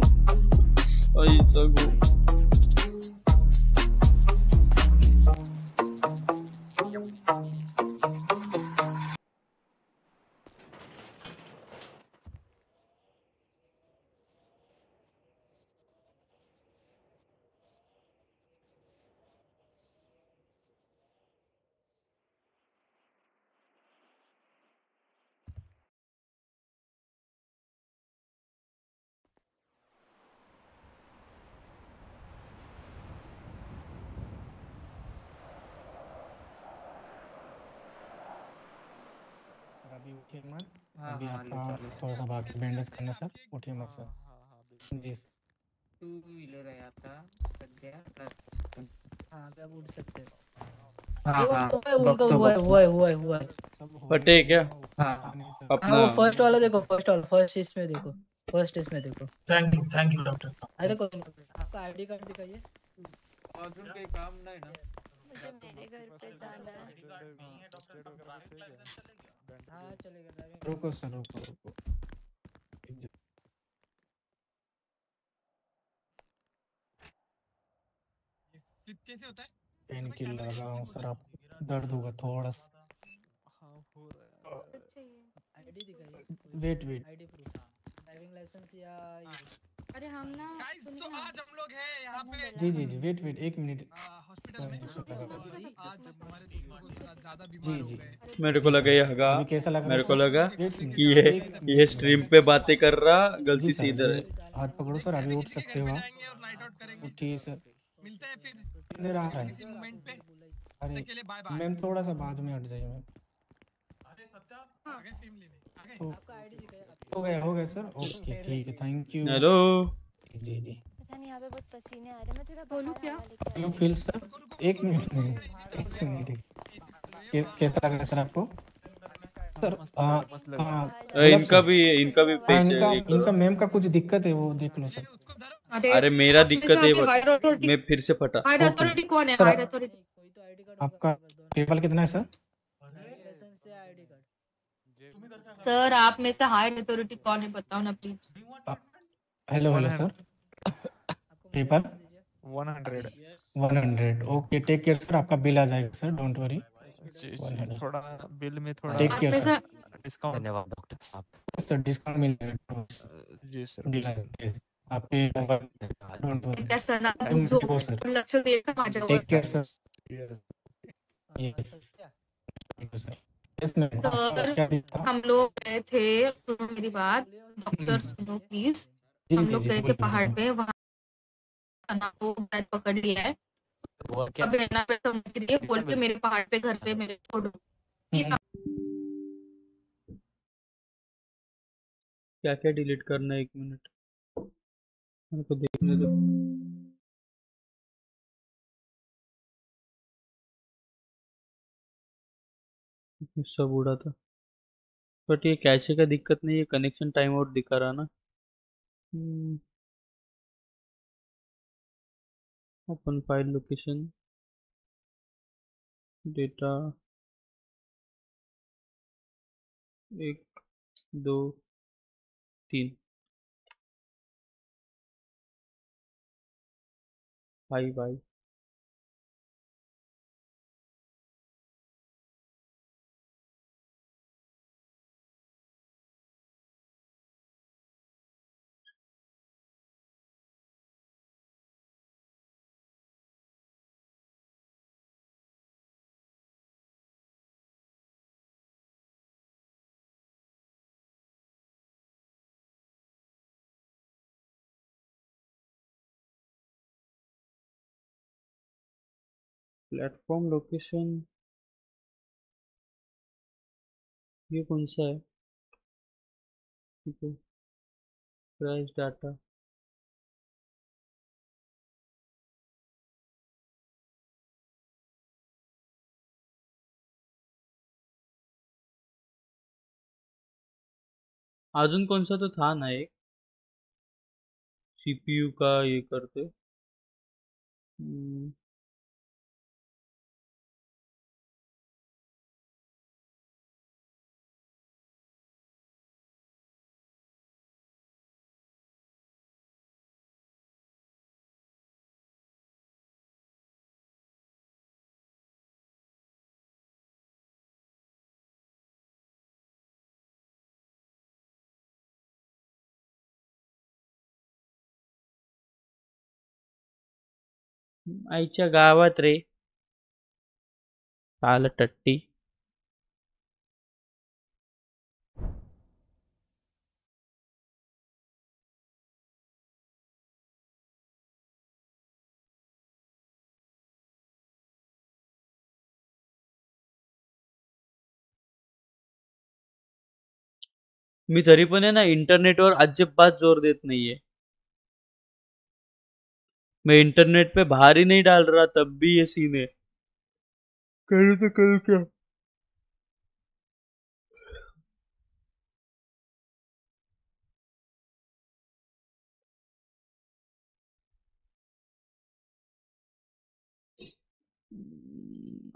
सगू अभी उठिए मत, अभी आपका थोड़ा सा बाकी बैंडेज करना सर, उठिए मत सर। जी सर। टू व्हीलर है आपका सध्या हाँ अभी आप उठ सकते हो। हाँ ये हाँ उनका उनका हुआ है हुआ है हुआ है हुआ है। फटे क्या? हाँ अपना वो फर्स्ट वाला देखो, फर्स्ट वाला फर्स्ट इसमें देखो। फर्स्ट इसमें देखो। Thank you thank you doctor साहब। अरे कोई नहीं, आपका आईडी कार्ड दिखाइए। अर्जुन के काम नहीं ना मुझे मेरे घर पे जाना है। हाँ चलेगा ड्राइविंग। रुको सर रुको रुको एक ज- स्लिप कैसे होता है? पेन किलर लगा रहा हूँ सर, आपको दर्द होगा थोड़ा सा। हाँ हो रहा है। अच्छा ये आईडी दिखाइए। Wait wait ID proof, driving licence या ये। अरे हम ना गाइस सुनिए तो ना, आज हम लोग हैं यहाँ पे जी जी जी वेट वेट एक मिनट। हॉस्पिटल में हाँ, और जी, आज हमारे दोस्तों को थोड़ा ज्यादा जी बीमार हो जी गए। मेरे को लगा ये हगा, अभी कैसा लगा मेरे सर? को लगा वेट मिनट, कि ये एक ये मिनट स्ट्रीम लगा। पे बातें कर रहा, जी गलती से सर इधर ये है। हाथ पकड़ो सर, अभी उठ ठीक है, सकते घर हो पे आप। जाएंगे और नाइट आउट करेंगे। उठिए सर। मिलते हैं फिर इधर आ रहा किसी है। मोमेंट पे। अरे के लिए बाय बाय। मैम थोड़ा सा बाद में हट जाइए मैम। अरे सत्या आगे फिल्म लेने आगे। तो आपका आईडी दिखाइए। हो गया हो गया सर, ओके ठीक है, थैंक यू। हेलो, जी जी पता नहीं यहाँ पे बहुत पसीने आ रहे हैं, मैं थोड़ा बोलूं बाहर क्या? हवा लेके यू आती फील सर, एक मिनट नहीं एक मिनट कै- कैसा लग रहा है सर आपको? सर हाँ हाँ अ, मतलब इनका सर भी इनका भी हाँ पेज इनका एक इनका मैम का कुछ दिक्कत है, वो देख लो सर। अरे अरे मेरा आप में दिक्कत से है अभी बस, हायर अथॉरिटी मैं फिर से फटा। हायर ओके अथॉरिटी कौन है? सर हायर अथॉरिटी कोई तो आईडी कार्ड होगा आपका आपके पास, दोनों पेपर कितना है सर? ड्राइविंग लाइसेंस या आईडी कार्ड। सर आप में से हायर अथॉरिटी कौन है बताओ ना प्लीज। हेलो हेलो सर, आपको पेपर मोबाइल दीजिए। One hundred one hundred okay, take care sir, आपका बिल आ जाएगा sir, don't worry. One hundred थोड़ा बिल में थोड़ा टेक आप केयर में से सर। डिस्काउंट। धन्यवाद डॉक्टर साहब। सर डिस्काउंट मिल जाएगा, जी सर। बिल आ जाएगा, आप पे होगा, डोंट वरी। क्या सर ना तुम जो देखो सर, लक्षण देखा आ जाओगे। Take care sir. हाँ, yes Satya. Thank you sir. Yes ma'am, आपका सर क्या दिक्कत था? हम लोग गए थे, सुनो मेरी बात डॉक्टर, सुनो प्लीज। जी हम जी लोग जी गए थे बोलिए पहाड़ बोलिए। पे, वहाँ ना को बैग पकड़ लिया है। वो क्या अब है ना पे समझ रही है बोल के मेरे पहाड़ पे घर पे मेरे छोड़ो। हम्म, क्या क्या डिलीट करना है, एक मिनट मेरे को देखने दो। ये सब उड़ा था, बट ये कैचे का दिक्कत नहीं है, कनेक्शन टाइम आउट दिखा रहा ना। ओपन फाइल लोकेशन डेटा एक दो तीन फाइव बाई प्लेटफॉर्म लोकेशन, ये कौन सा है? ठीक है, प्राइस डाटा अजून कौन सा तो था ना एक सीपीयू का ये करते। हम्म, आईच्या गावात रे आलं टट्टी। मी तरी पण आहे ना इंटरनेटवर अजिबात जोर देत नाहीये, मैं इंटरनेट पे बाहर ही नहीं डाल रहा, तब भी ये सीन है। कल तो कल क्या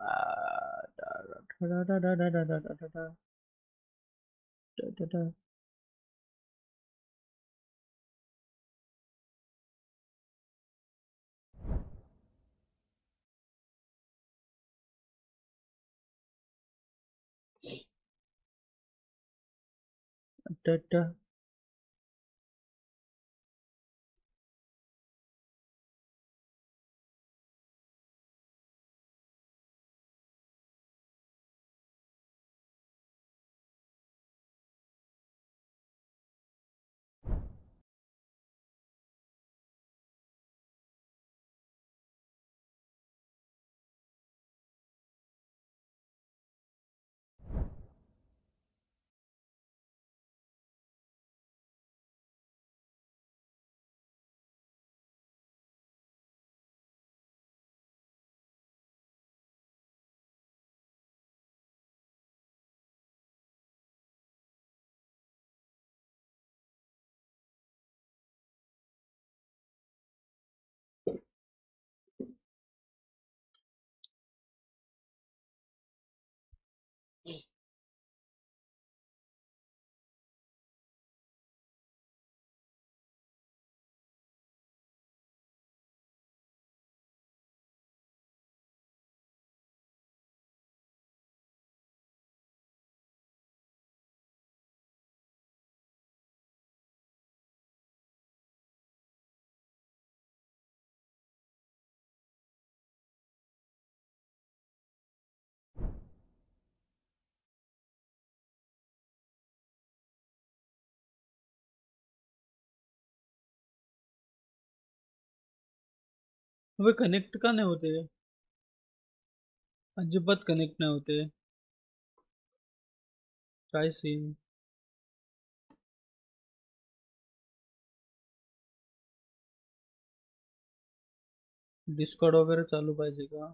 वे कनेक्ट का नाही होते, अजिबात कनेक्ट नाही होते. काय सीन. डिस्कॉर्ड वगैरे चालू पाहिजे का?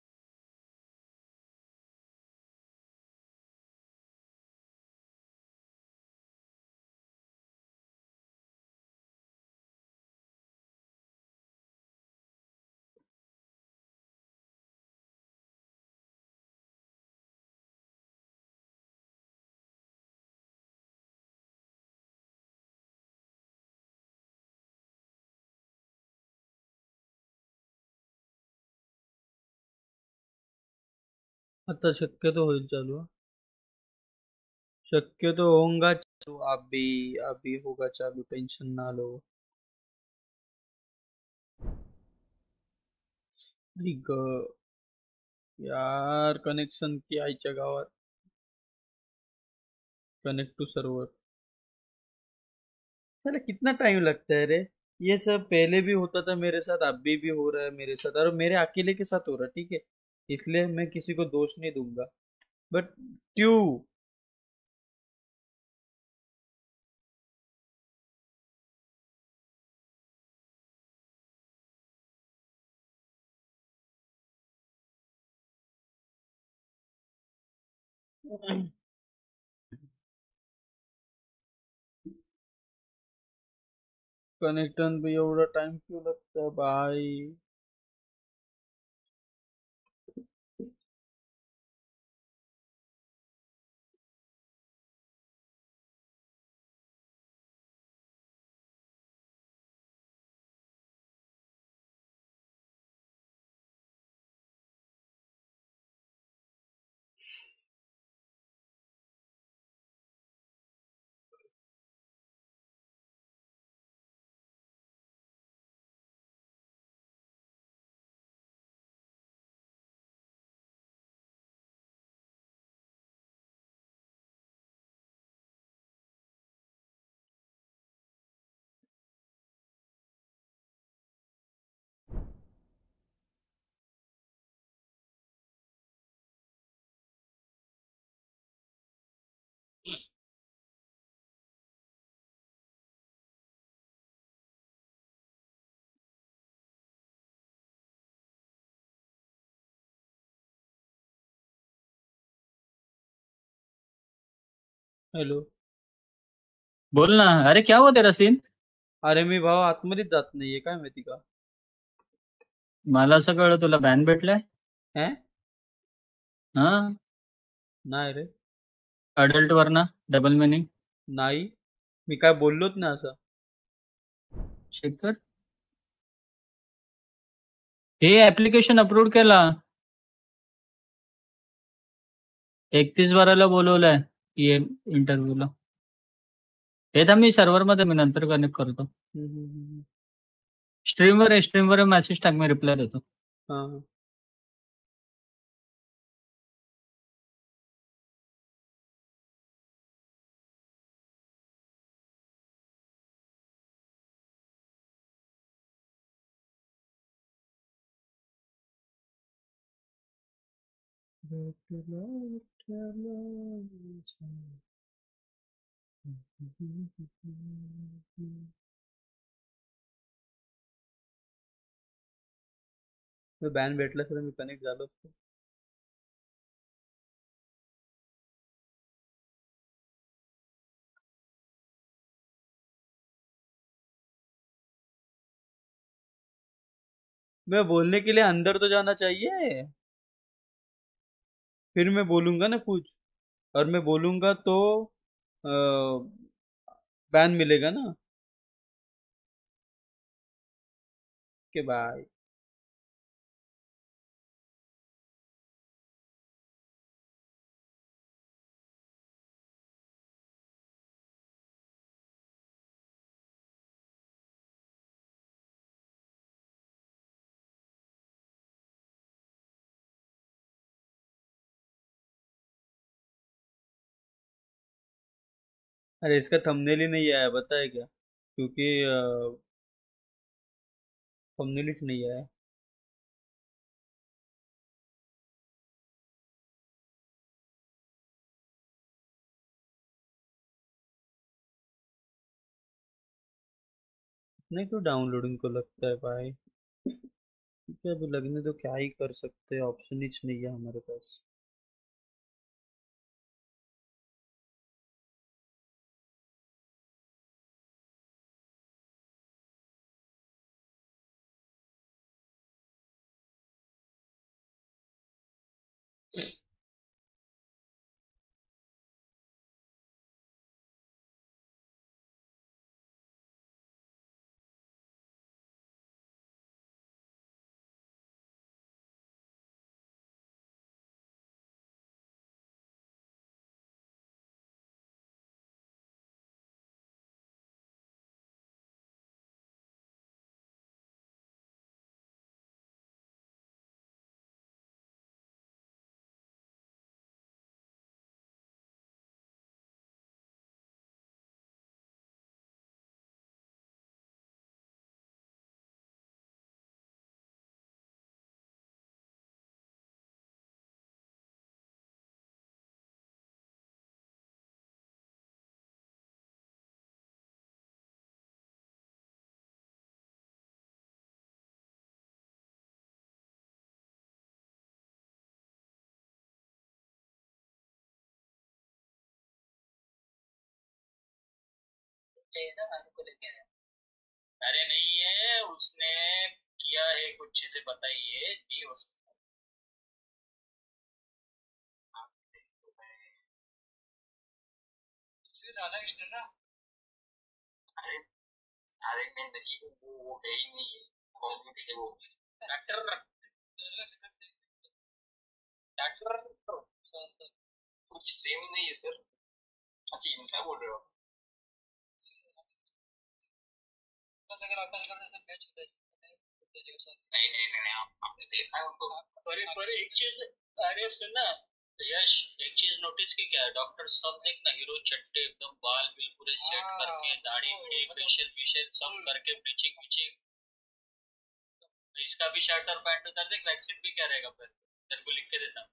आता शक्यतो होईल चालू. हा. शक्यतो होगा चालू. अभी अभी होगा चालू, टेंशन ना लो. अरे ग यार, कनेक्शन की आईच्या गावात. Connect to server. चलो कितना टाइम लगता है रे. ये सब पहले भी होता था मेरे साथ, अभी भी हो रहा है मेरे साथ, और मेरे अकेले के साथ हो रहा है. ठीक है, इसलिए मैं किसी को दोष नहीं दूंगा, बट क्यों. कनेक्टन भी एवढा टाइम क्यों लगता है भाई. हॅलो. बोल ना. अरे क्या हुआ तेरा सीन. अरे मी भाव आतमध्येच जात नाहीये, काय माहिती का. मला असं कळलं तुला बॅन भेटलाय. हैं? हाँ नाही रे, अडल्ट वरना डबल मिनिंग नाही. मी काय बोललोच नाही असं. चेक कर. हे ऍप्लिकेशन अपलोड केला. एकतीस बाराला बोलवलंय ये इंटरव्ह्यूला. हे थांब मी सर्व्हर मध्ये मी नंतर कनेक्ट करतो. हम्म, हम्म, हम्म. स्ट्रीमवर आहे स्ट्रीमवर मेसेज टाक मी रिप्लाय देतो. हा हा. बॅन भेटला तर मी कनेक्ट झालो असतो. मैं बोलने के लिए अंदर तो जाना चाहिए, फिर मैं बोलूंगा ना कुछ, और मैं बोलूंगा तो बैन मिलेगा ना के भाई. अरे इसका थंबनेल ही नहीं आया, पता है क्या? क्योंकि थंबनेल ही नहीं आया. नहीं क्यों डाउनलोडिंग को लगता है भाई. ठीक है, अभी लगने तो क्या ही कर सकते हैं, ऑप्शन ही नहीं है हमारे पास. अरे नहीं है, उसने किया है कुछ चीजें बताइए नहीं हो सकता. राधाकृष्ण ना. अरे अरे मैं नहीं हूँ, वो वो है ही नहीं है, कॉम्पिटी है वो. डॉक्टर डॉक्टर कुछ सेम नहीं है सर. अच्छा इनका बोल रहे हो. नहीं नहीं नहीं नहीं, आप आपने देखा है उनको. पर पर एक चीज, अरे सुनना यश, एक चीज नोटिस की क्या है, डॉक्टर सब देख ना हीरो चट्टे एकदम, बाल बिल पूरे सेट करके, दाढ़ी वीड़ी फेशियल विशियल सब करके, ब्लीचिंग विचिंग. इसका भी शर्ट और पैंट उतार देख, वैक्सीन भी क्या रहेगा फिर, तेरे को लिख के देता हूँ.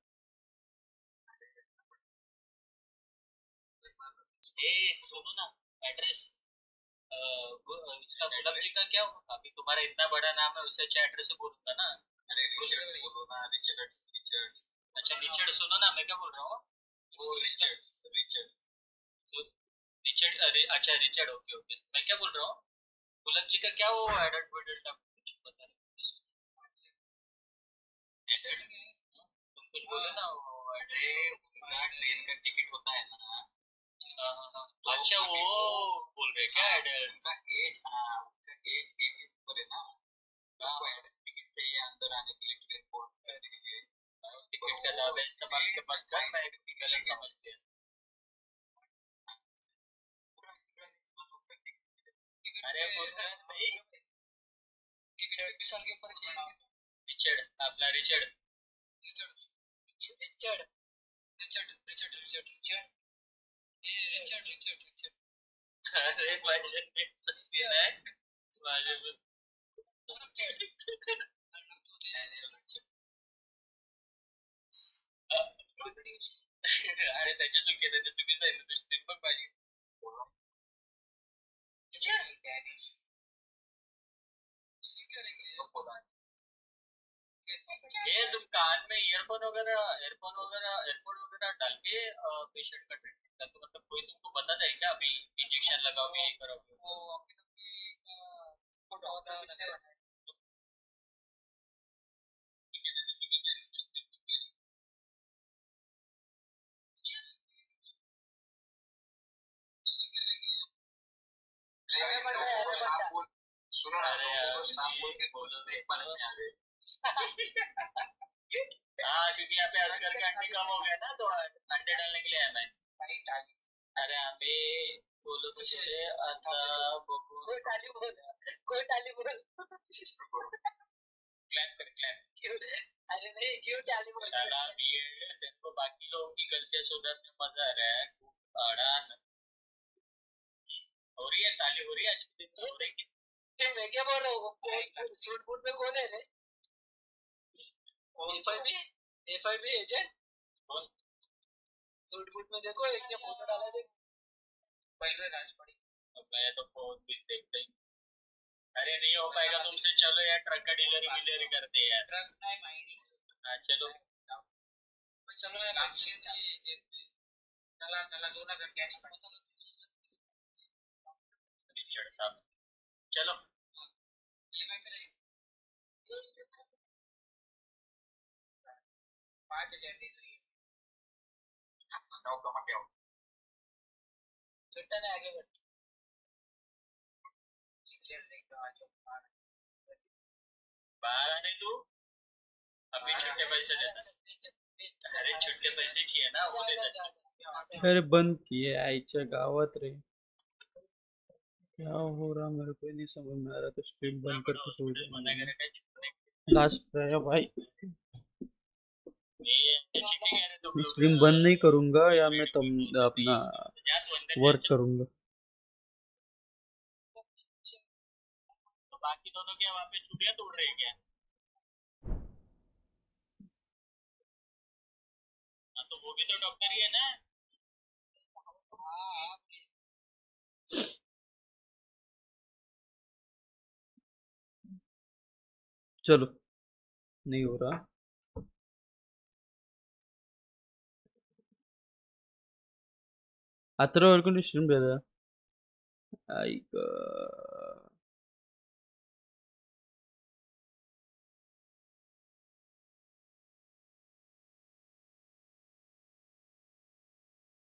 ए सुनो ना, एड्रेस इसका गुलाब जी का क्या हुआ? अभी तुम्हारा इतना बड़ा नाम है, उससे अच्छा एड्रेस बोलूंगा ना. अरे रिचर्ड बोलो ना, रिचर्ड रिचर्ड. अच्छा रिचर्ड, सुनो ना मैं क्या बोल रहा हूँ, वो रिचर्ड रिचर्ड रिचर्ड अरे अच्छा रिचर्ड, ओके ओके. मैं क्या बोल रहा हूँ, गुलाब जी का क्या वो एडल्ट बेडल्ट आप कुछ बता रहे. एडल्ट तुम कुछ बोले ना, वो अरे उनका ट्रेन का टिकट होता है ना। अच्छा वो बोल रहे क्या एडल्ट उनका एज। हाँ उनका एज एज पर है ना। उनको एडल्ट टिकट चाहिए अंदर आने के लिए ट्रेन बोर्ड करने के लिए। टिकट का ज्यादा इस्तेमाल के पास कर मैं गलत समझ गया। अरे बोल रहे हैं भाई टिकट बीस साल के ऊपर चाहिए। रिचर्ड अपना Richard Richard Richard Richard Richard Richard Richard Richard Richard अरे भाई सस्ती है माझे अरे त्याच्या चुकी त्याच्या चुकीचं आहे ना स्ट्रीम पण पाहिजे। ये तुम कान में ईयरफोन वगैरह एयरफोन वगैरह एयरफोन वगैरह डाल के पेशेंट का ट्रीटमेंट करते हो मतलब कोई तुमको बताता है क्या अभी इंजेक्शन लगाओगे ये करोगे। सुनो ना तो सांप बोल के बोलते एक बार में आ गए। हाँ क्योंकि यहाँ पे अजगर के अंडे कम हो गए ना तो अंडे डालने के लिए आया मैं। अरे अबे बोलो तो मुझे आता कोई टाली बोल कोई टाली बोल क्लैप कर क्लैप। अरे नहीं क्यों टाली बोल साला बियर तेरे बाकी लोगों की गलतियां सुधारने में मजा आ रहा है। अड़ान हो रही है ताली हो रही है आज के दिन तो हो रही है। मैं क्या बोल रहा हूँ सूट बूट में कौन है रे F I B F I B agent कौन सूट बूट में देखो एक ने फोटो डाला देख पहले राज पड़ी। अब मैं तो फोन भी देखता ही। अरे नहीं हो पाएगा तुमसे चलो यार ट्रक का डीलर डिलीवरी करते यार ट्रक टाइम आईडी। हाँ चलो चलो यार चला चला दोनों का कैश चलो पाँच हजार दे दो बताओ कहाँ पे आओ छुट्टा ने आगे बढ़ बाहर आने तू अभी छुट्टे पैसे देता। अरे छुट्टे पैसे चाहिए ना वो देता। अरे बंद किए आईच्या गावात रे क्या हो रहा मेरे को नहीं समझ में आ रहा तो स्ट्रीम बंद करके सो जाऊंगा। लास्ट है भाई मैं स्ट्रीम बंद नहीं करूंगा या मैं तुम अपना वर्क करूंगा। तो बाकी दोनों क्या वहाँ पे छुट्टियां तोड़ रहे हैं क्या। हाँ तो वो भी तो डॉक्टर ही है ना। चलो नहीं हो रहा अतरा वरकू स्ट्रीम లేదా आई